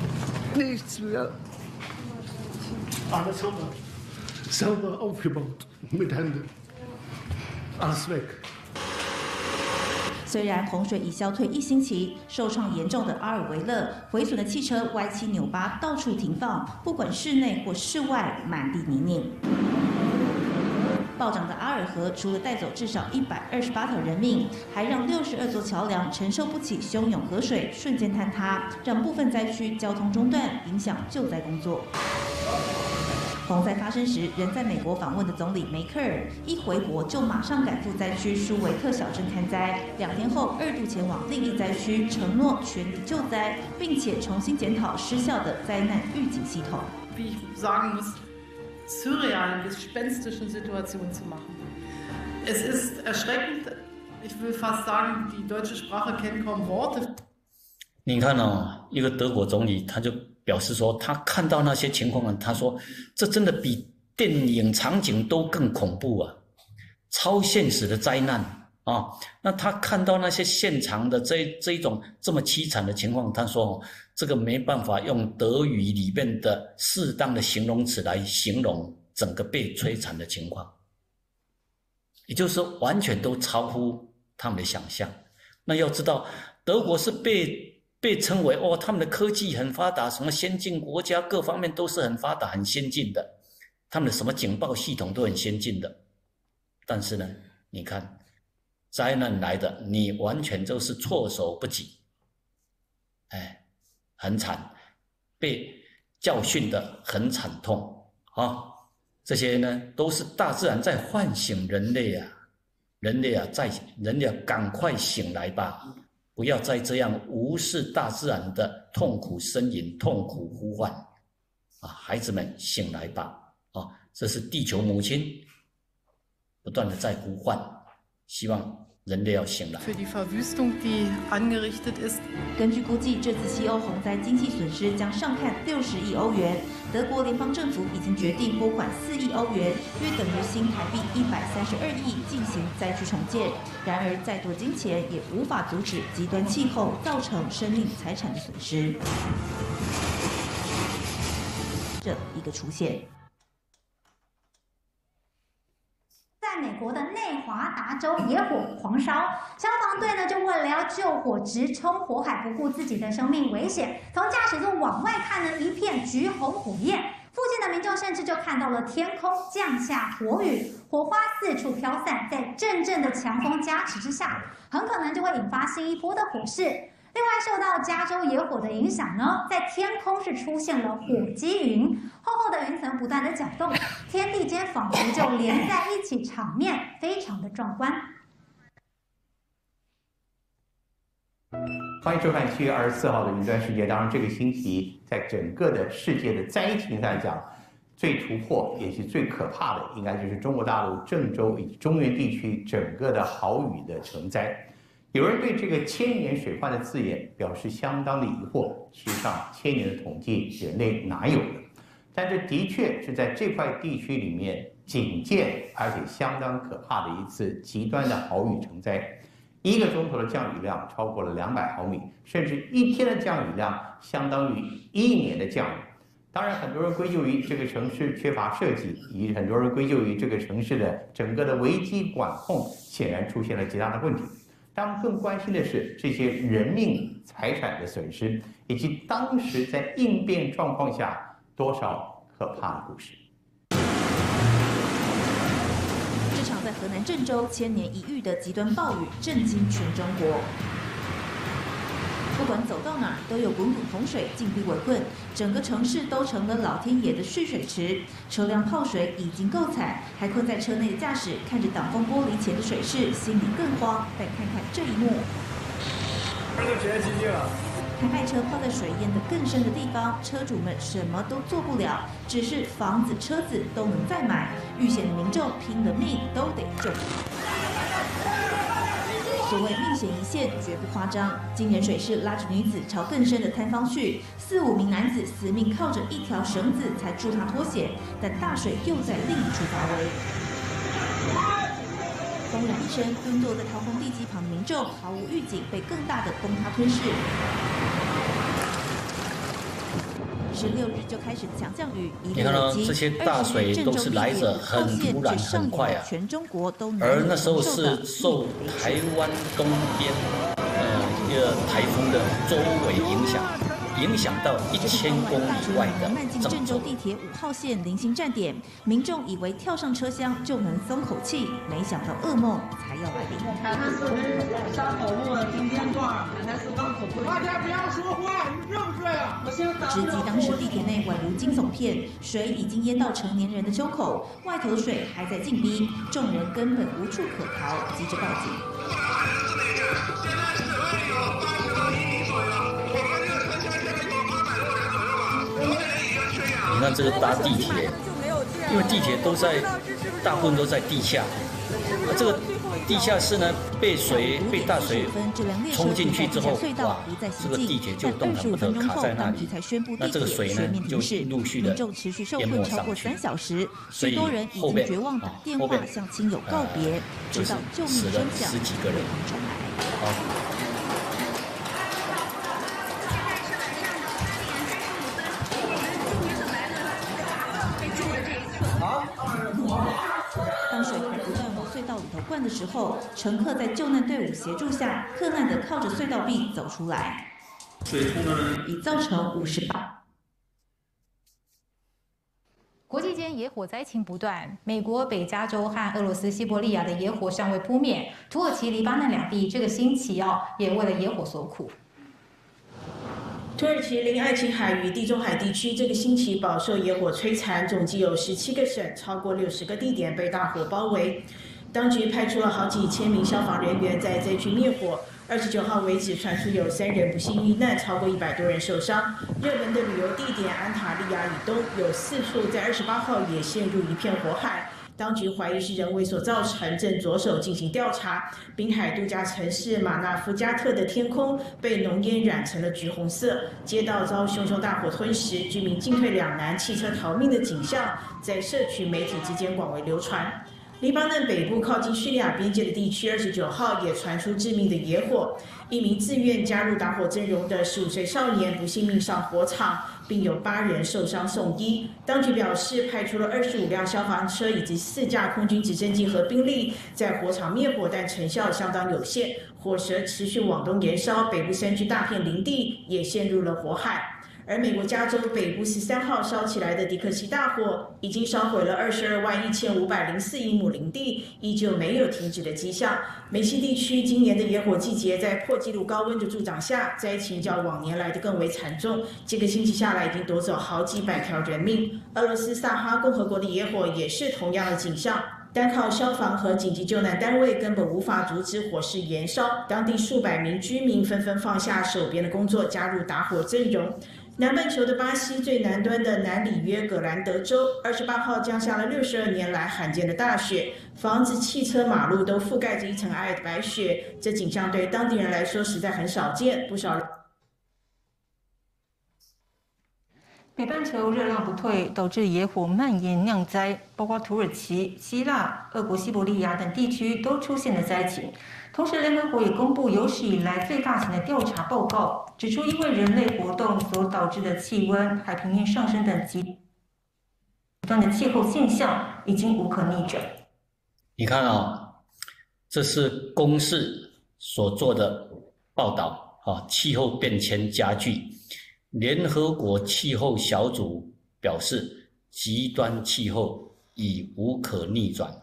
Alles sauber, sauber aufgebaut mit Händen, alles weg. 虽然洪水已消退一星期，受创严重的阿尔维勒毁损的汽车歪七扭八，到处停放，不管室内或室外，满地泥泞。暴涨的阿尔河除了带走至少一百二十八条人命，还让六十二座桥梁承受不起汹涌河水，瞬间坍塌，让部分灾区交通中断，影响救灾工作。洪灾发生时，人在美国访问的总理梅克尔一回国就马上赶赴灾区舒维特小镇看灾，两天后二度前往另一灾区，承诺全力救灾，并且重新检讨失效的灾难预警系统。 Wie ich sagen muss, surrealen, gespenstischen Situationen zu machen. Es ist erschreckend. Ich will fast sagen, die deutsche Sprache kennt kaum Worte. 你看哦，一个德国总理他就表示说，他看到那些情况，他说这真的比电影场景都更恐怖啊！ 超现实的灾难啊、哦！那他看到那些现场的这这一种这么凄惨的情况，他说、哦、这个没办法用德语里面的适当的形容词来形容整个被摧残的情况，也就是说完全都超乎他们的想象。那要知道，德国是被被称为哦，他们的科技很发达，什么先进国家，各方面都是很发达、很先进的，他们的什么警报系统都很先进的。但是呢，你看，灾难来的，你完全都是措手不及，哎，很惨，被教训的很惨痛啊！这些呢，都是大自然在唤醒人类啊，人类啊，在人类啊，赶快醒来吧！不要再这样无视大自然的痛苦呻吟、痛苦呼唤啊！孩子们，醒来吧！啊，这是地球母亲不断的在呼唤，希望人类要醒来。 Für die Verwüstung, die angerichtet ist. 根据估计，这次西欧洪灾经济损失将上看六十亿欧元。德国联邦政府已经决定拨款四亿欧元，约等于新台币一百三十二亿，进行灾区重建。然而，再多金钱也无法阻止极端气候造成生命财产的损失。这一个出现。 在美国的内华达州野火狂烧，消防队呢就为了要救火，直冲火海，不顾自己的生命危险。从驾驶座往外看呢，一片橘红火焰。附近的民众甚至就看到了天空降下火雨，火花四处飘散，在阵阵的强风加持之下，很可能就会引发新一波的火势。另外，受到加州野火的影响呢，在天空是出现了火积云，厚厚的云层不断的搅动，天地间仿佛就连在一起，场面非常的壮观。 欢迎收看七月二十四号的云端世界。当然，这个星期在整个的世界的灾情上讲，最突破也是最可怕的，应该就是中国大陆郑州以及中原地区整个的豪雨的成灾。有人对这个千年水患的字眼表示相当的疑惑。事实上，千年的统计人类哪有的？但这的确是在这块地区里面仅见而且相当可怕的一次极端的豪雨成灾。一个钟头的降雨量超过了两百毫米，甚至一天的降雨量相当于一年的降雨。当然，很多人归咎于这个城市缺乏设计，以及很多人归咎于这个城市的整个的危机管控显然出现了极大的问题。他们更关心的是这些人命财产的损失，以及当时在应变状况下多少可怕的故事。 这场在河南郑州千年一遇的极端暴雨震惊全中国。不管走到哪儿，都有滚滚洪水进逼围困，整个城市都成了老天爷的蓄水池。车辆泡水已经够惨，还困在车内的驾驶看着挡风玻璃前的水势，心里更慌。再看看这一幕， 这就绝迹了。 开卖车泡在水淹得更深的地方，车主们什么都做不了，只是房子、车子都能再买。遇险的民众拼了命都得救。所谓命险一线，绝不夸张。惊人水势拉着女子朝更深的坍方去，四五名男子死命靠着一条绳子才助她脱险，但大水又在另一处发威。轰然一声，蹲坐在掏空地基旁的民众毫无预警，被更大的崩塌吞噬。十六日就开始的强降雨，一路累积。 这些大水都是来着很突然、很快啊。 全中国都而那时候是受台湾东边呃一个台风的周围影响，影响到一千公里外的慢进郑州地铁五号线零星站点，民众以为跳上车厢就能松口气，没想到噩梦才要来临。 海滩四分沙口路的中间段，海滩四更恐怖。大家不要说话，你们认不认啊？ 直击当时地铁内宛如惊悚片，水已经淹到成年人的胸口，外头水还在进逼，众人根本无处可逃，急着报警。 你看这个搭地铁，因为地铁都在大部分都在地下，啊、这个地下室呢被水被大水冲进去之后，哇，这个地铁就动弹不得，卡在那里。那这个水呢就陆续的淹没上去，所以后面啊后面呃就是死了十几个人。好。 当水还不断往隧道里头灌的时候，乘客在救难队伍协助下，克难地靠着隧道壁走出来，已造成五十八。 国际间野火灾情不断，美国北加州和俄罗斯西伯利亚的野火尚未扑灭，土耳其、黎巴嫩两地这个星期哦也为了野火所苦。 土耳其临爱琴海与地中海地区这个星期饱受野火摧残，总计有十七个省、超过六十个地点被大火包围。当局派出了好几千名消防人员在灾区灭火。二十九号为止，传出有三人不幸遇难，超过一百多人受伤。热门的旅游地点安塔利亚以东有四处在二十八号也陷入一片火海。当局怀疑是人为所造成，正着手进行调查。滨海度假城市马纳夫加特的天空被浓烟染成了橘红色，街道遭熊熊大火吞噬，居民进退两难、汽车逃命的景象在社群媒体之间广为流传。黎巴嫩北部靠近叙利亚边界的地区，二十九号也传出致命的野火。一名自愿加入打火阵容的十五岁少年不幸命丧火场，并有八人受伤送医。当局表示，派出了二十五辆消防车以及四架空军直升机和兵力在火场灭火，但成效相当有限。火舌持续往东延烧，北部山区大片林地也陷入了火海。而美国加州北部十三号烧起来的迪克西大火，已经烧毁了二十二万一千五百零四英亩林地，依旧没有停止的迹象。美西地区今年的野火季节在破纪录高温的助长下，灾情较往年来的更为惨重。这个星期下来，已经夺走好几百条人命。俄罗斯萨哈共和国的野火也是同样的景象。单靠消防和紧急救难单位根本无法阻止火势延烧，当地数百名居民纷纷放下手边的工作，加入打火阵容。南半球的巴西最南端的南里约格兰德州，二十八号降下了六十二年来罕见的大雪，房子、汽车、马路都覆盖着一层皑皑的白雪，这景象对当地人来说实在很少见，不少人。 北半球热浪不退，导致野火蔓延酿灾，包括土耳其、希腊、俄国西伯利亚等地区都出现了灾情。同时，联合国也公布有史以来最大型的调查报告，指出因为人类活动所导致的气温、海平面上升等极端的气候现象已经无可逆转。 你看啊、哦，这是公视所做的报道啊，气候变迁加剧。联合国气候小组表示，极端气候已无可逆转。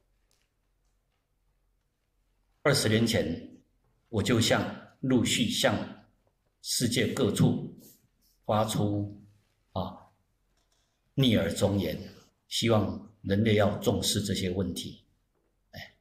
二十年前，我就向陆续向世界各处发出啊逆耳忠言，希望人类要重视这些问题。哎，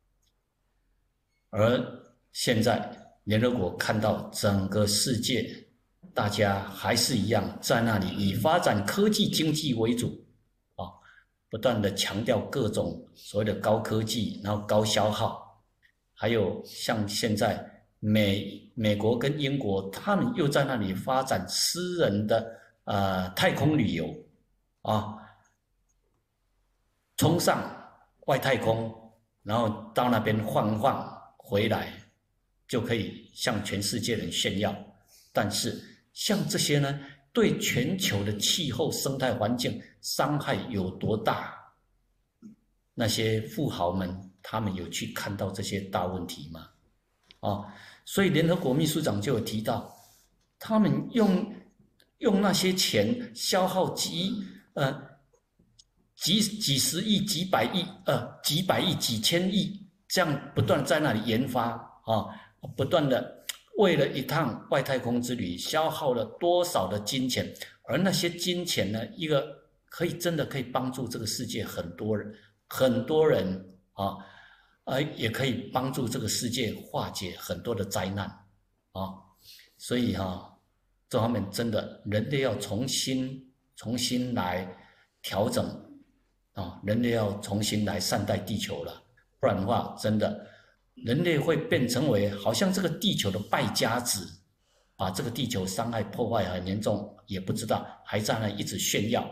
而现在联合国看到整个世界。大家还是一样在那里以发展科技经济为主啊，不断的强调各种所谓的高科技，然后高消耗，还有像现在美美国跟英国，他们又在那里发展私人的呃太空旅游啊，冲上外太空，然后到那边晃晃回来，就可以向全世界人炫耀，但是。像这些呢，对全球的气候生态环境伤害有多大？那些富豪们，他们有去看到这些大问题吗？啊，所以联合国秘书长就有提到，他们用用那些钱消耗几呃几几十亿、几百亿呃几百亿、几千亿，这样不断在那里研发啊，不断的。为了一趟外太空之旅，消耗了多少的金钱？而那些金钱呢，一个可以真的可以帮助这个世界很多人，很多人啊，呃，也可以帮助这个世界化解很多的灾难啊。所以哈、啊，这方面真的人类要重新重新来调整啊，人类要重新来善待地球了。 不然的话，真的人类会变成为好像这个地球的败家子，把这个地球伤害破坏很严重，也不知道，还在那一直炫耀。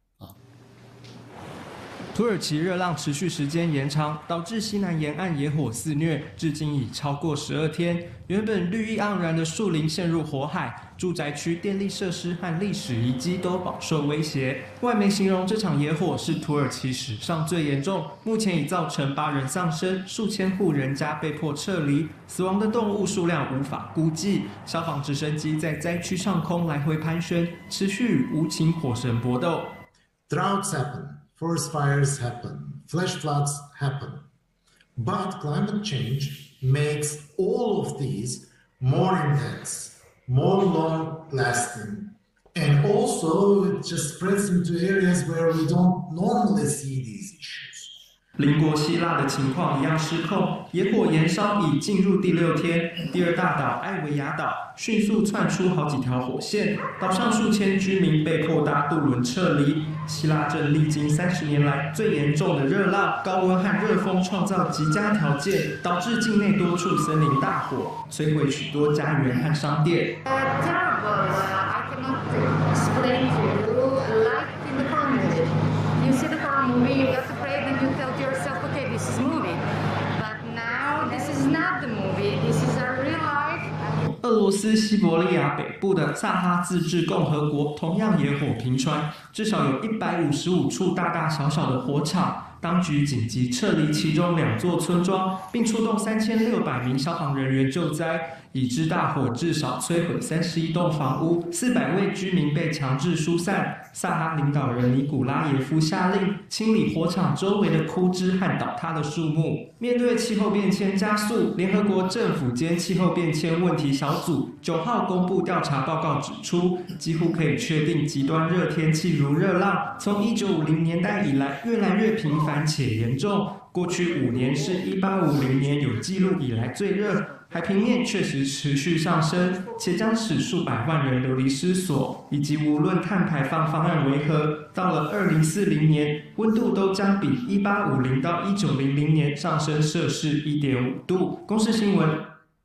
土耳其热浪持续时间延长，导致西南沿岸野火肆虐，至今已超过十二天。原本绿意盎然的树林陷入火海，住宅区、电力设施和历史遗迹都饱受威胁。外媒形容这场野火是土耳其史上最严重，目前已造成八人丧生，数千户人家被迫撤离，死亡的动物数量无法估计。消防直升机在灾区上空来回盘旋，持续与无情火神搏斗。 Droughts happen. Forest fires happen, flash floods happen, but climate change makes all of these more intense, more long-lasting, and also it just spreads into areas where we don't normally see these issues. 邻国希腊的情况一样失控，野火燃烧已进入第六天。第二大岛艾维亚岛迅速窜出好几条火线，岛上数千居民被迫搭渡轮撤离。希腊正历经三十年来最严重的热浪，高温和热风创造极佳条件，导致境内多处森林大火，摧毁许多家园和商店。俄罗斯西伯利亚北部的萨哈自治共和国同样野火频传，至少有一百五十五处大大小小的火场。当局紧急撤离其中两座村庄，并出动三千六百名消防人员救灾。已知大火至少摧毁三十一栋房屋，四百位居民被强制疏散。萨哈领导人尼古拉耶夫下令清理火场周围的枯枝和倒塌的树木。面对气候变迁加速，联合国政府间气候变迁问题小组九号公布调查报告指出，几乎可以确定极端热天气如热浪，从一九五零年代以来越来越频繁且严重。过去五年是一八五零年有记录以来最热。海平面确实持续上升，且将使数百万人流离失所，以及无论碳排放方案为何，到了二零四零年，温度都将比一八五零到一九零零年上升摄氏一点五度。公视新闻。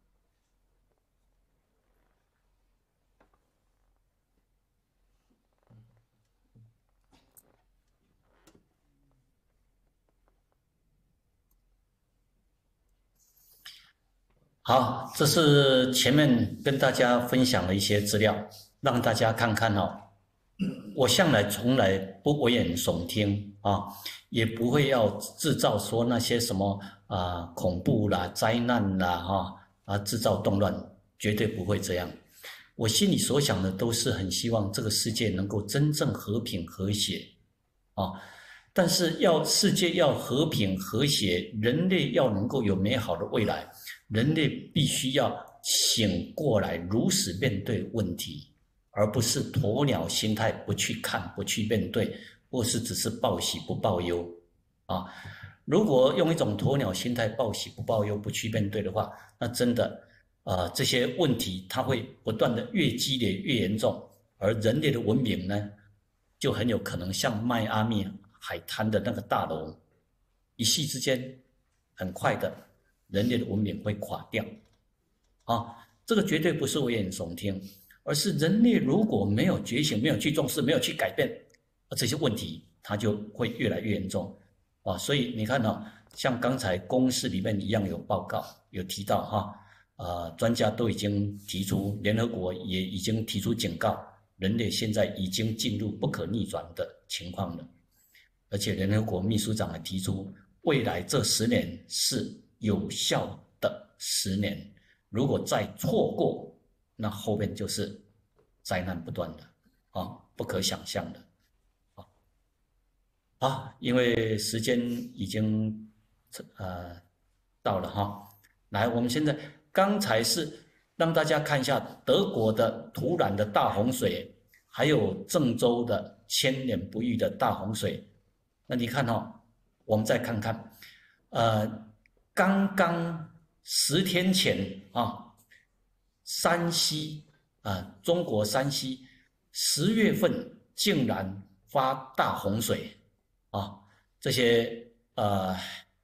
好，这是前面跟大家分享了一些资料，让大家看看哦。我向来从来不危言耸听啊，也不会要制造说那些什么啊恐怖啦、灾难啦哈啊制造动乱，绝对不会这样。我心里所想的都是很希望这个世界能够真正和平和谐啊。但是要世界要和平和谐，人类要能够有美好的未来，人类必须要醒过来，如实面对问题，而不是鸵鸟心态，不去看，不去面对，或是只是报喜不报忧啊。如果用一种鸵鸟心态，报喜不报忧，不去面对的话，那真的呃这些问题它会不断的越激烈越严重，而人类的文明呢，就很有可能像迈阿密海滩的那个大楼，一夕之间，很快的，人类的文明会垮掉，啊，这个绝对不是危言耸听，而是人类如果没有觉醒，没有去重视，没有去改变这些问题，它就会越来越严重，啊，所以你看哦，像刚才公视里面一样有报告有提到哈，呃，专家都已经提出，联合国也已经提出警告，人类现在已经进入不可逆转的情况了。而且联合国秘书长还提出，未来这十年是有效的十年，如果再错过，那后面就是灾难不断的啊，不可想象的啊。好，因为时间已经呃到了哈，来，我们现在刚才是让大家看一下德国的突然的大洪水，还有郑州的千年不遇的大洪水。那你看哦，我们再看看，呃，刚刚十天前啊，山西啊、呃，中国山西十月份竟然发大洪水啊，这些呃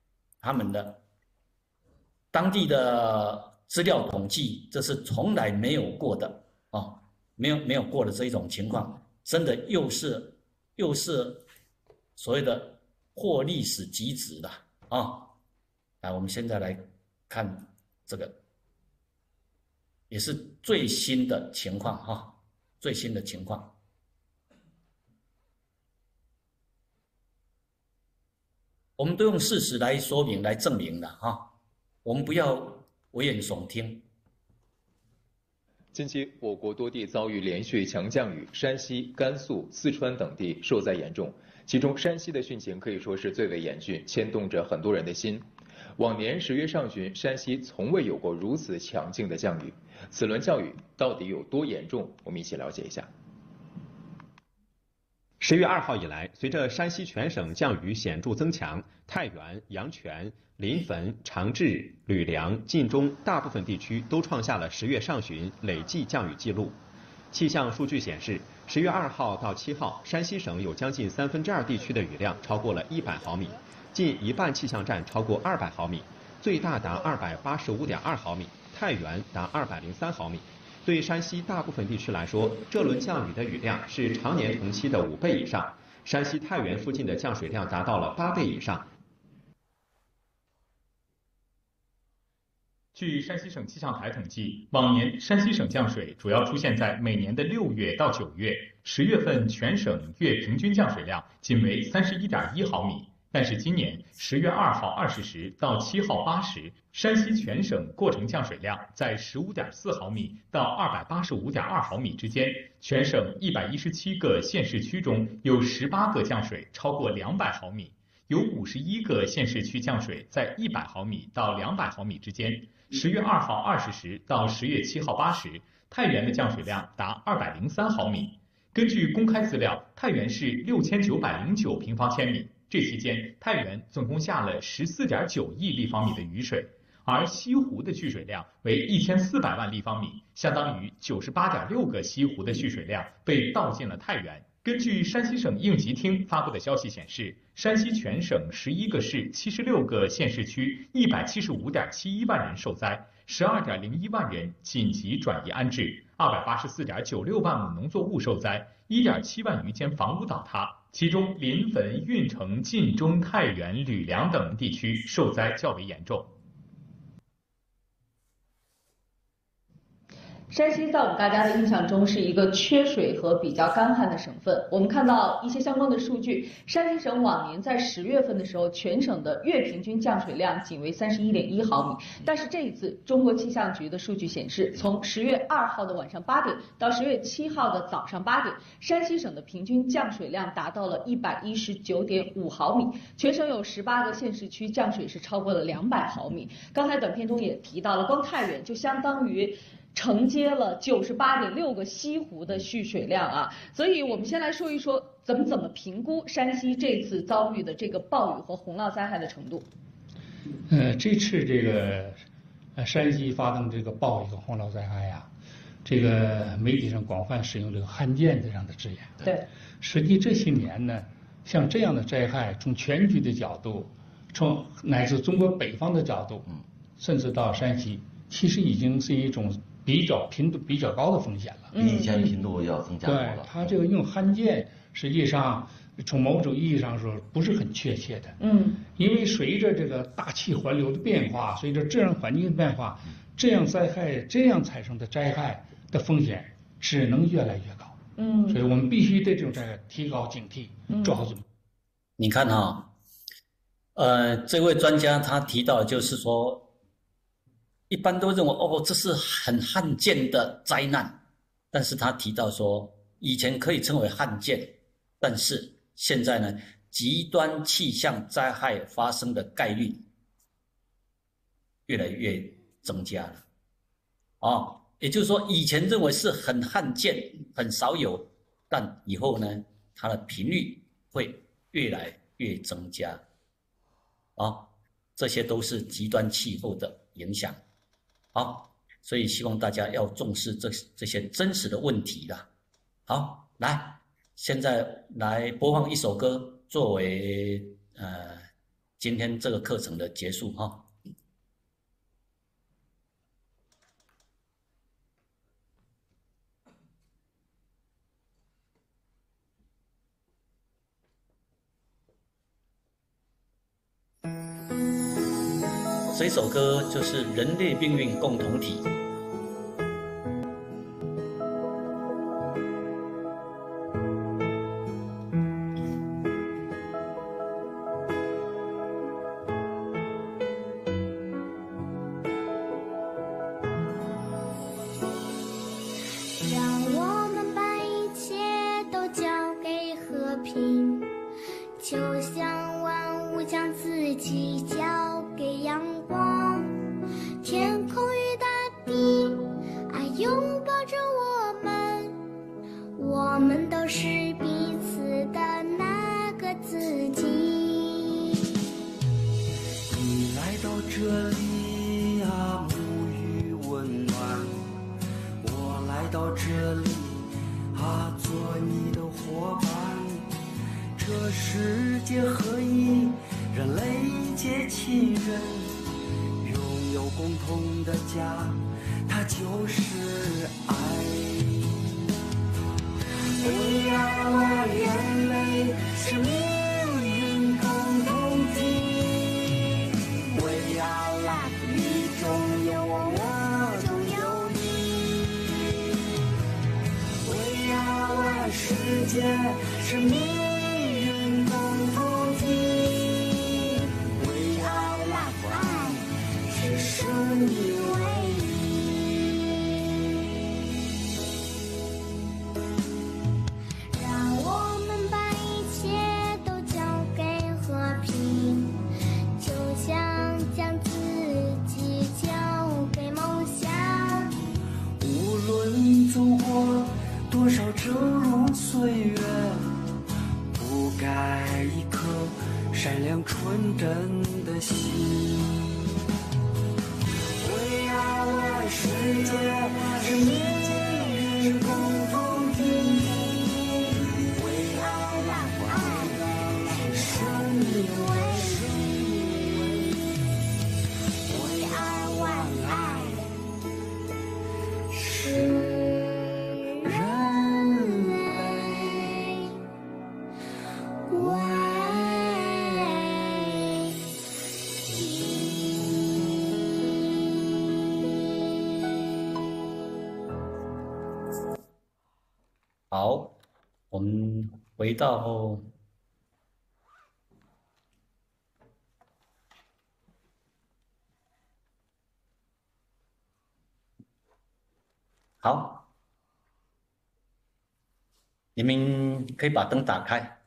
他们的当地的资料统计，这是从来没有过的啊、哦，没有没有过的这一种情况，真的又是又是所谓的破历史极值了啊、哦！来，我们现在来看这个，也是最新的情况哈、哦，最新的情况。我们都用事实来说明、来证明的哈、哦，我们不要危言耸听。 近期，我国多地遭遇连续强降雨，山西、甘肃、四川等地受灾严重。其中，山西的汛情可以说是最为严峻，牵动着很多人的心。往年十月上旬，山西从未有过如此强劲的降雨。此轮降雨到底有多严重？我们一起了解一下。 十月二号以来，随着山西全省降雨显著增强，太原、阳泉、临汾、长治、吕梁、晋中大部分地区都创下了十月上旬累计降雨记录。气象数据显示，十月二号到七号，山西省有将近三分之二地区的雨量超过了一百毫米，近一半气象站超过二百毫米，最大达二百八十五点二毫米，太原达二百零三毫米。对山西大部分地区来说，这轮降雨的雨量是常年同期的五倍以上，山西太原附近的降水量达到了八倍以上。 据山西省气象台统计，往年山西省降水主要出现在每年的六月到九月，十月份全省月平均降水量仅为三十一点一毫米。但是今年十月二号二十时到七号八时，山西全省过程降水量在十五点四毫米到二百八十五点二毫米之间，全省一百一十七个县市区中有十八个降水超过两百毫米，有五十一个县市区降水在一百毫米到两百毫米之间。十月二号二十时到十月七号八时，太原的降水量达二百零三毫米。根据公开资料，太原市六千九百零九平方千米。这期间，太原总共下了十四点九亿立方米的雨水，而西湖的蓄水量为一千四百万立方米，相当于九十八点六个西湖的蓄水量被倒进了太原。根据山西省应急厅发布的消息显示，山西全省十一个市、七十六个县市区，一百七十五点七一万人受灾，十二点零一万人紧急转移安置，二百八十四点九六万亩农作物受灾，一点七万余间房屋倒塌。其中，临汾、运城、晋中、太原、吕梁等地区受灾较为严重。 山西在我们大家的印象中是一个缺水和比较干旱的省份。我们看到一些相关的数据，山西省往年在十月份的时候，全省的月平均降水量仅为三十一点一毫米。但是这一次，中国气象局的数据显示，从十月二号的晚上八点到十月七号的早上八点，山西省的平均降水量达到了一百一十九点五毫米，全省有十八个县市区降水是超过了两百毫米。刚才短片中也提到了，光太原就相当于承接了九十八点六个西湖的蓄水量啊，所以我们先来说一说怎么怎么评估山西这次遭遇的这个暴雨和洪涝灾害的程度。 呃，这次这个呃山西发生这个暴雨和洪涝灾害呀、啊，这个媒体上广泛使用这个罕见这样的字眼。 对， 实际这些年呢，像这样的灾害，从全局的角度，从乃至中国北方的角度，甚至到山西，其实已经是一种比较频度比较高的风险了， 比以前频度要增加多了。 对，它这个用罕见，实际上从某种意义上说不是很确切的。 嗯， 因为随着这个大气环流的变化，随着自然环境的变化，这样灾害这样产生的灾害的风险只能越来越高。 嗯， 所以我们必须对这种灾害提高警惕，做好准备。 你看哈、哦，呃，这位专家他提到就是说，一般都认为哦，这是很罕见的灾难，但是他提到说，以前可以称为罕见，但是现在呢，极端气象灾害发生的概率越来越增加了，哦，也就是说，以前认为是很罕见、很少有，但以后呢，它的频率会越来越增加，啊、哦，这些都是极端气候的影响。好，所以希望大家要重视这这些真实的问题啦。好，来，现在来播放一首歌作为呃今天这个课程的结束哈。这首歌就是人类命运共同体。 让我们把一切都交给和平，就像万物将自己交给阳光，天空与大地，爱拥抱着我们，我们都是彼此的那个自己。 你来到这里啊，沐浴温暖，我来到这里啊，做你的伙伴。这世界合一，人类皆亲人，拥有共同的家，它就是爱。We are one， 人类是命运共同体。We are life， 你中有我，我中有你。We are one， 世界是命运共同体。We are life， 爱是生命唯一。 让我们把一切都交给和平，就像将自己交给梦想。 无论走过多少峥嵘岁月，不改一颗善良纯真的心。We are one， 世界是命运共同体。We are life， 爱是生命唯一。We are one， 爱是人类唯好，我们回到好，你们可以把灯打开。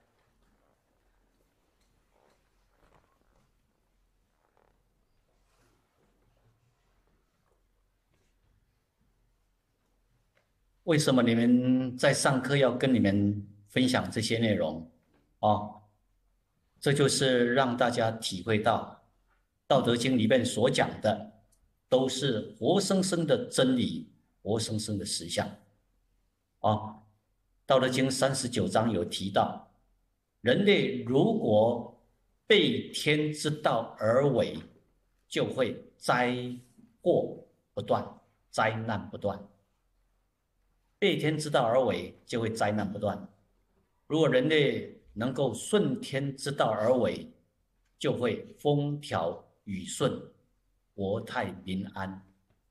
为什么你们在上课要跟你们分享这些内容？哦，这就是让大家体会到《道德经》里面所讲的都是活生生的真理，活生生的实相。啊，《道德经》三十九章有提到，人类如果背天之道而为，就会灾祸不断，灾难不断。背天之道而为，就会灾难不断。如果人类能够顺天之道而为，就会风调雨顺，国泰民安。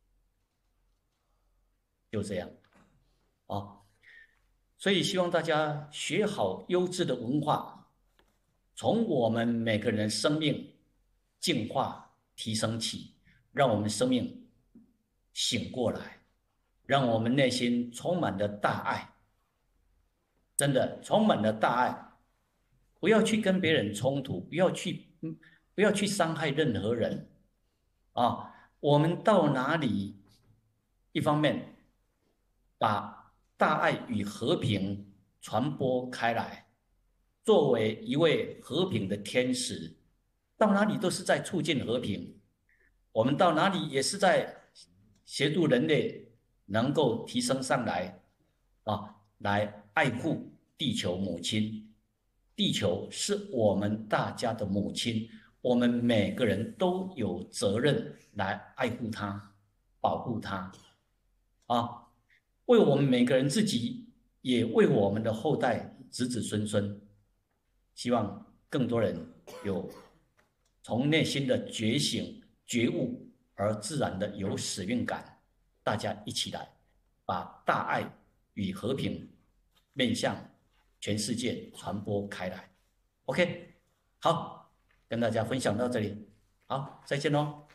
就这样，啊，所以希望大家学好优质的文化，从我们每个人生命进化提升起，让我们生命醒过来。让我们内心充满了大爱，真的充满了大爱。不要去跟别人冲突，不要去，不要去伤害任何人。啊，我们到哪里，一方面把大爱与和平传播开来，作为一位和平的天使，到哪里都是在促进和平。我们到哪里也是在协助人类能够提升上来，啊，来爱护地球母亲。地球是我们大家的母亲， 我们每个人都有责任来爱护它、保护它，啊，为我们每个人自己，也为我们的后代、子子孙孙。希望更多人有从内心的觉醒、觉悟，而自然的有使命感，大家一起来把大爱与和平面向全世界传播开来。OK， 好，跟大家分享到这里，好，再见喽。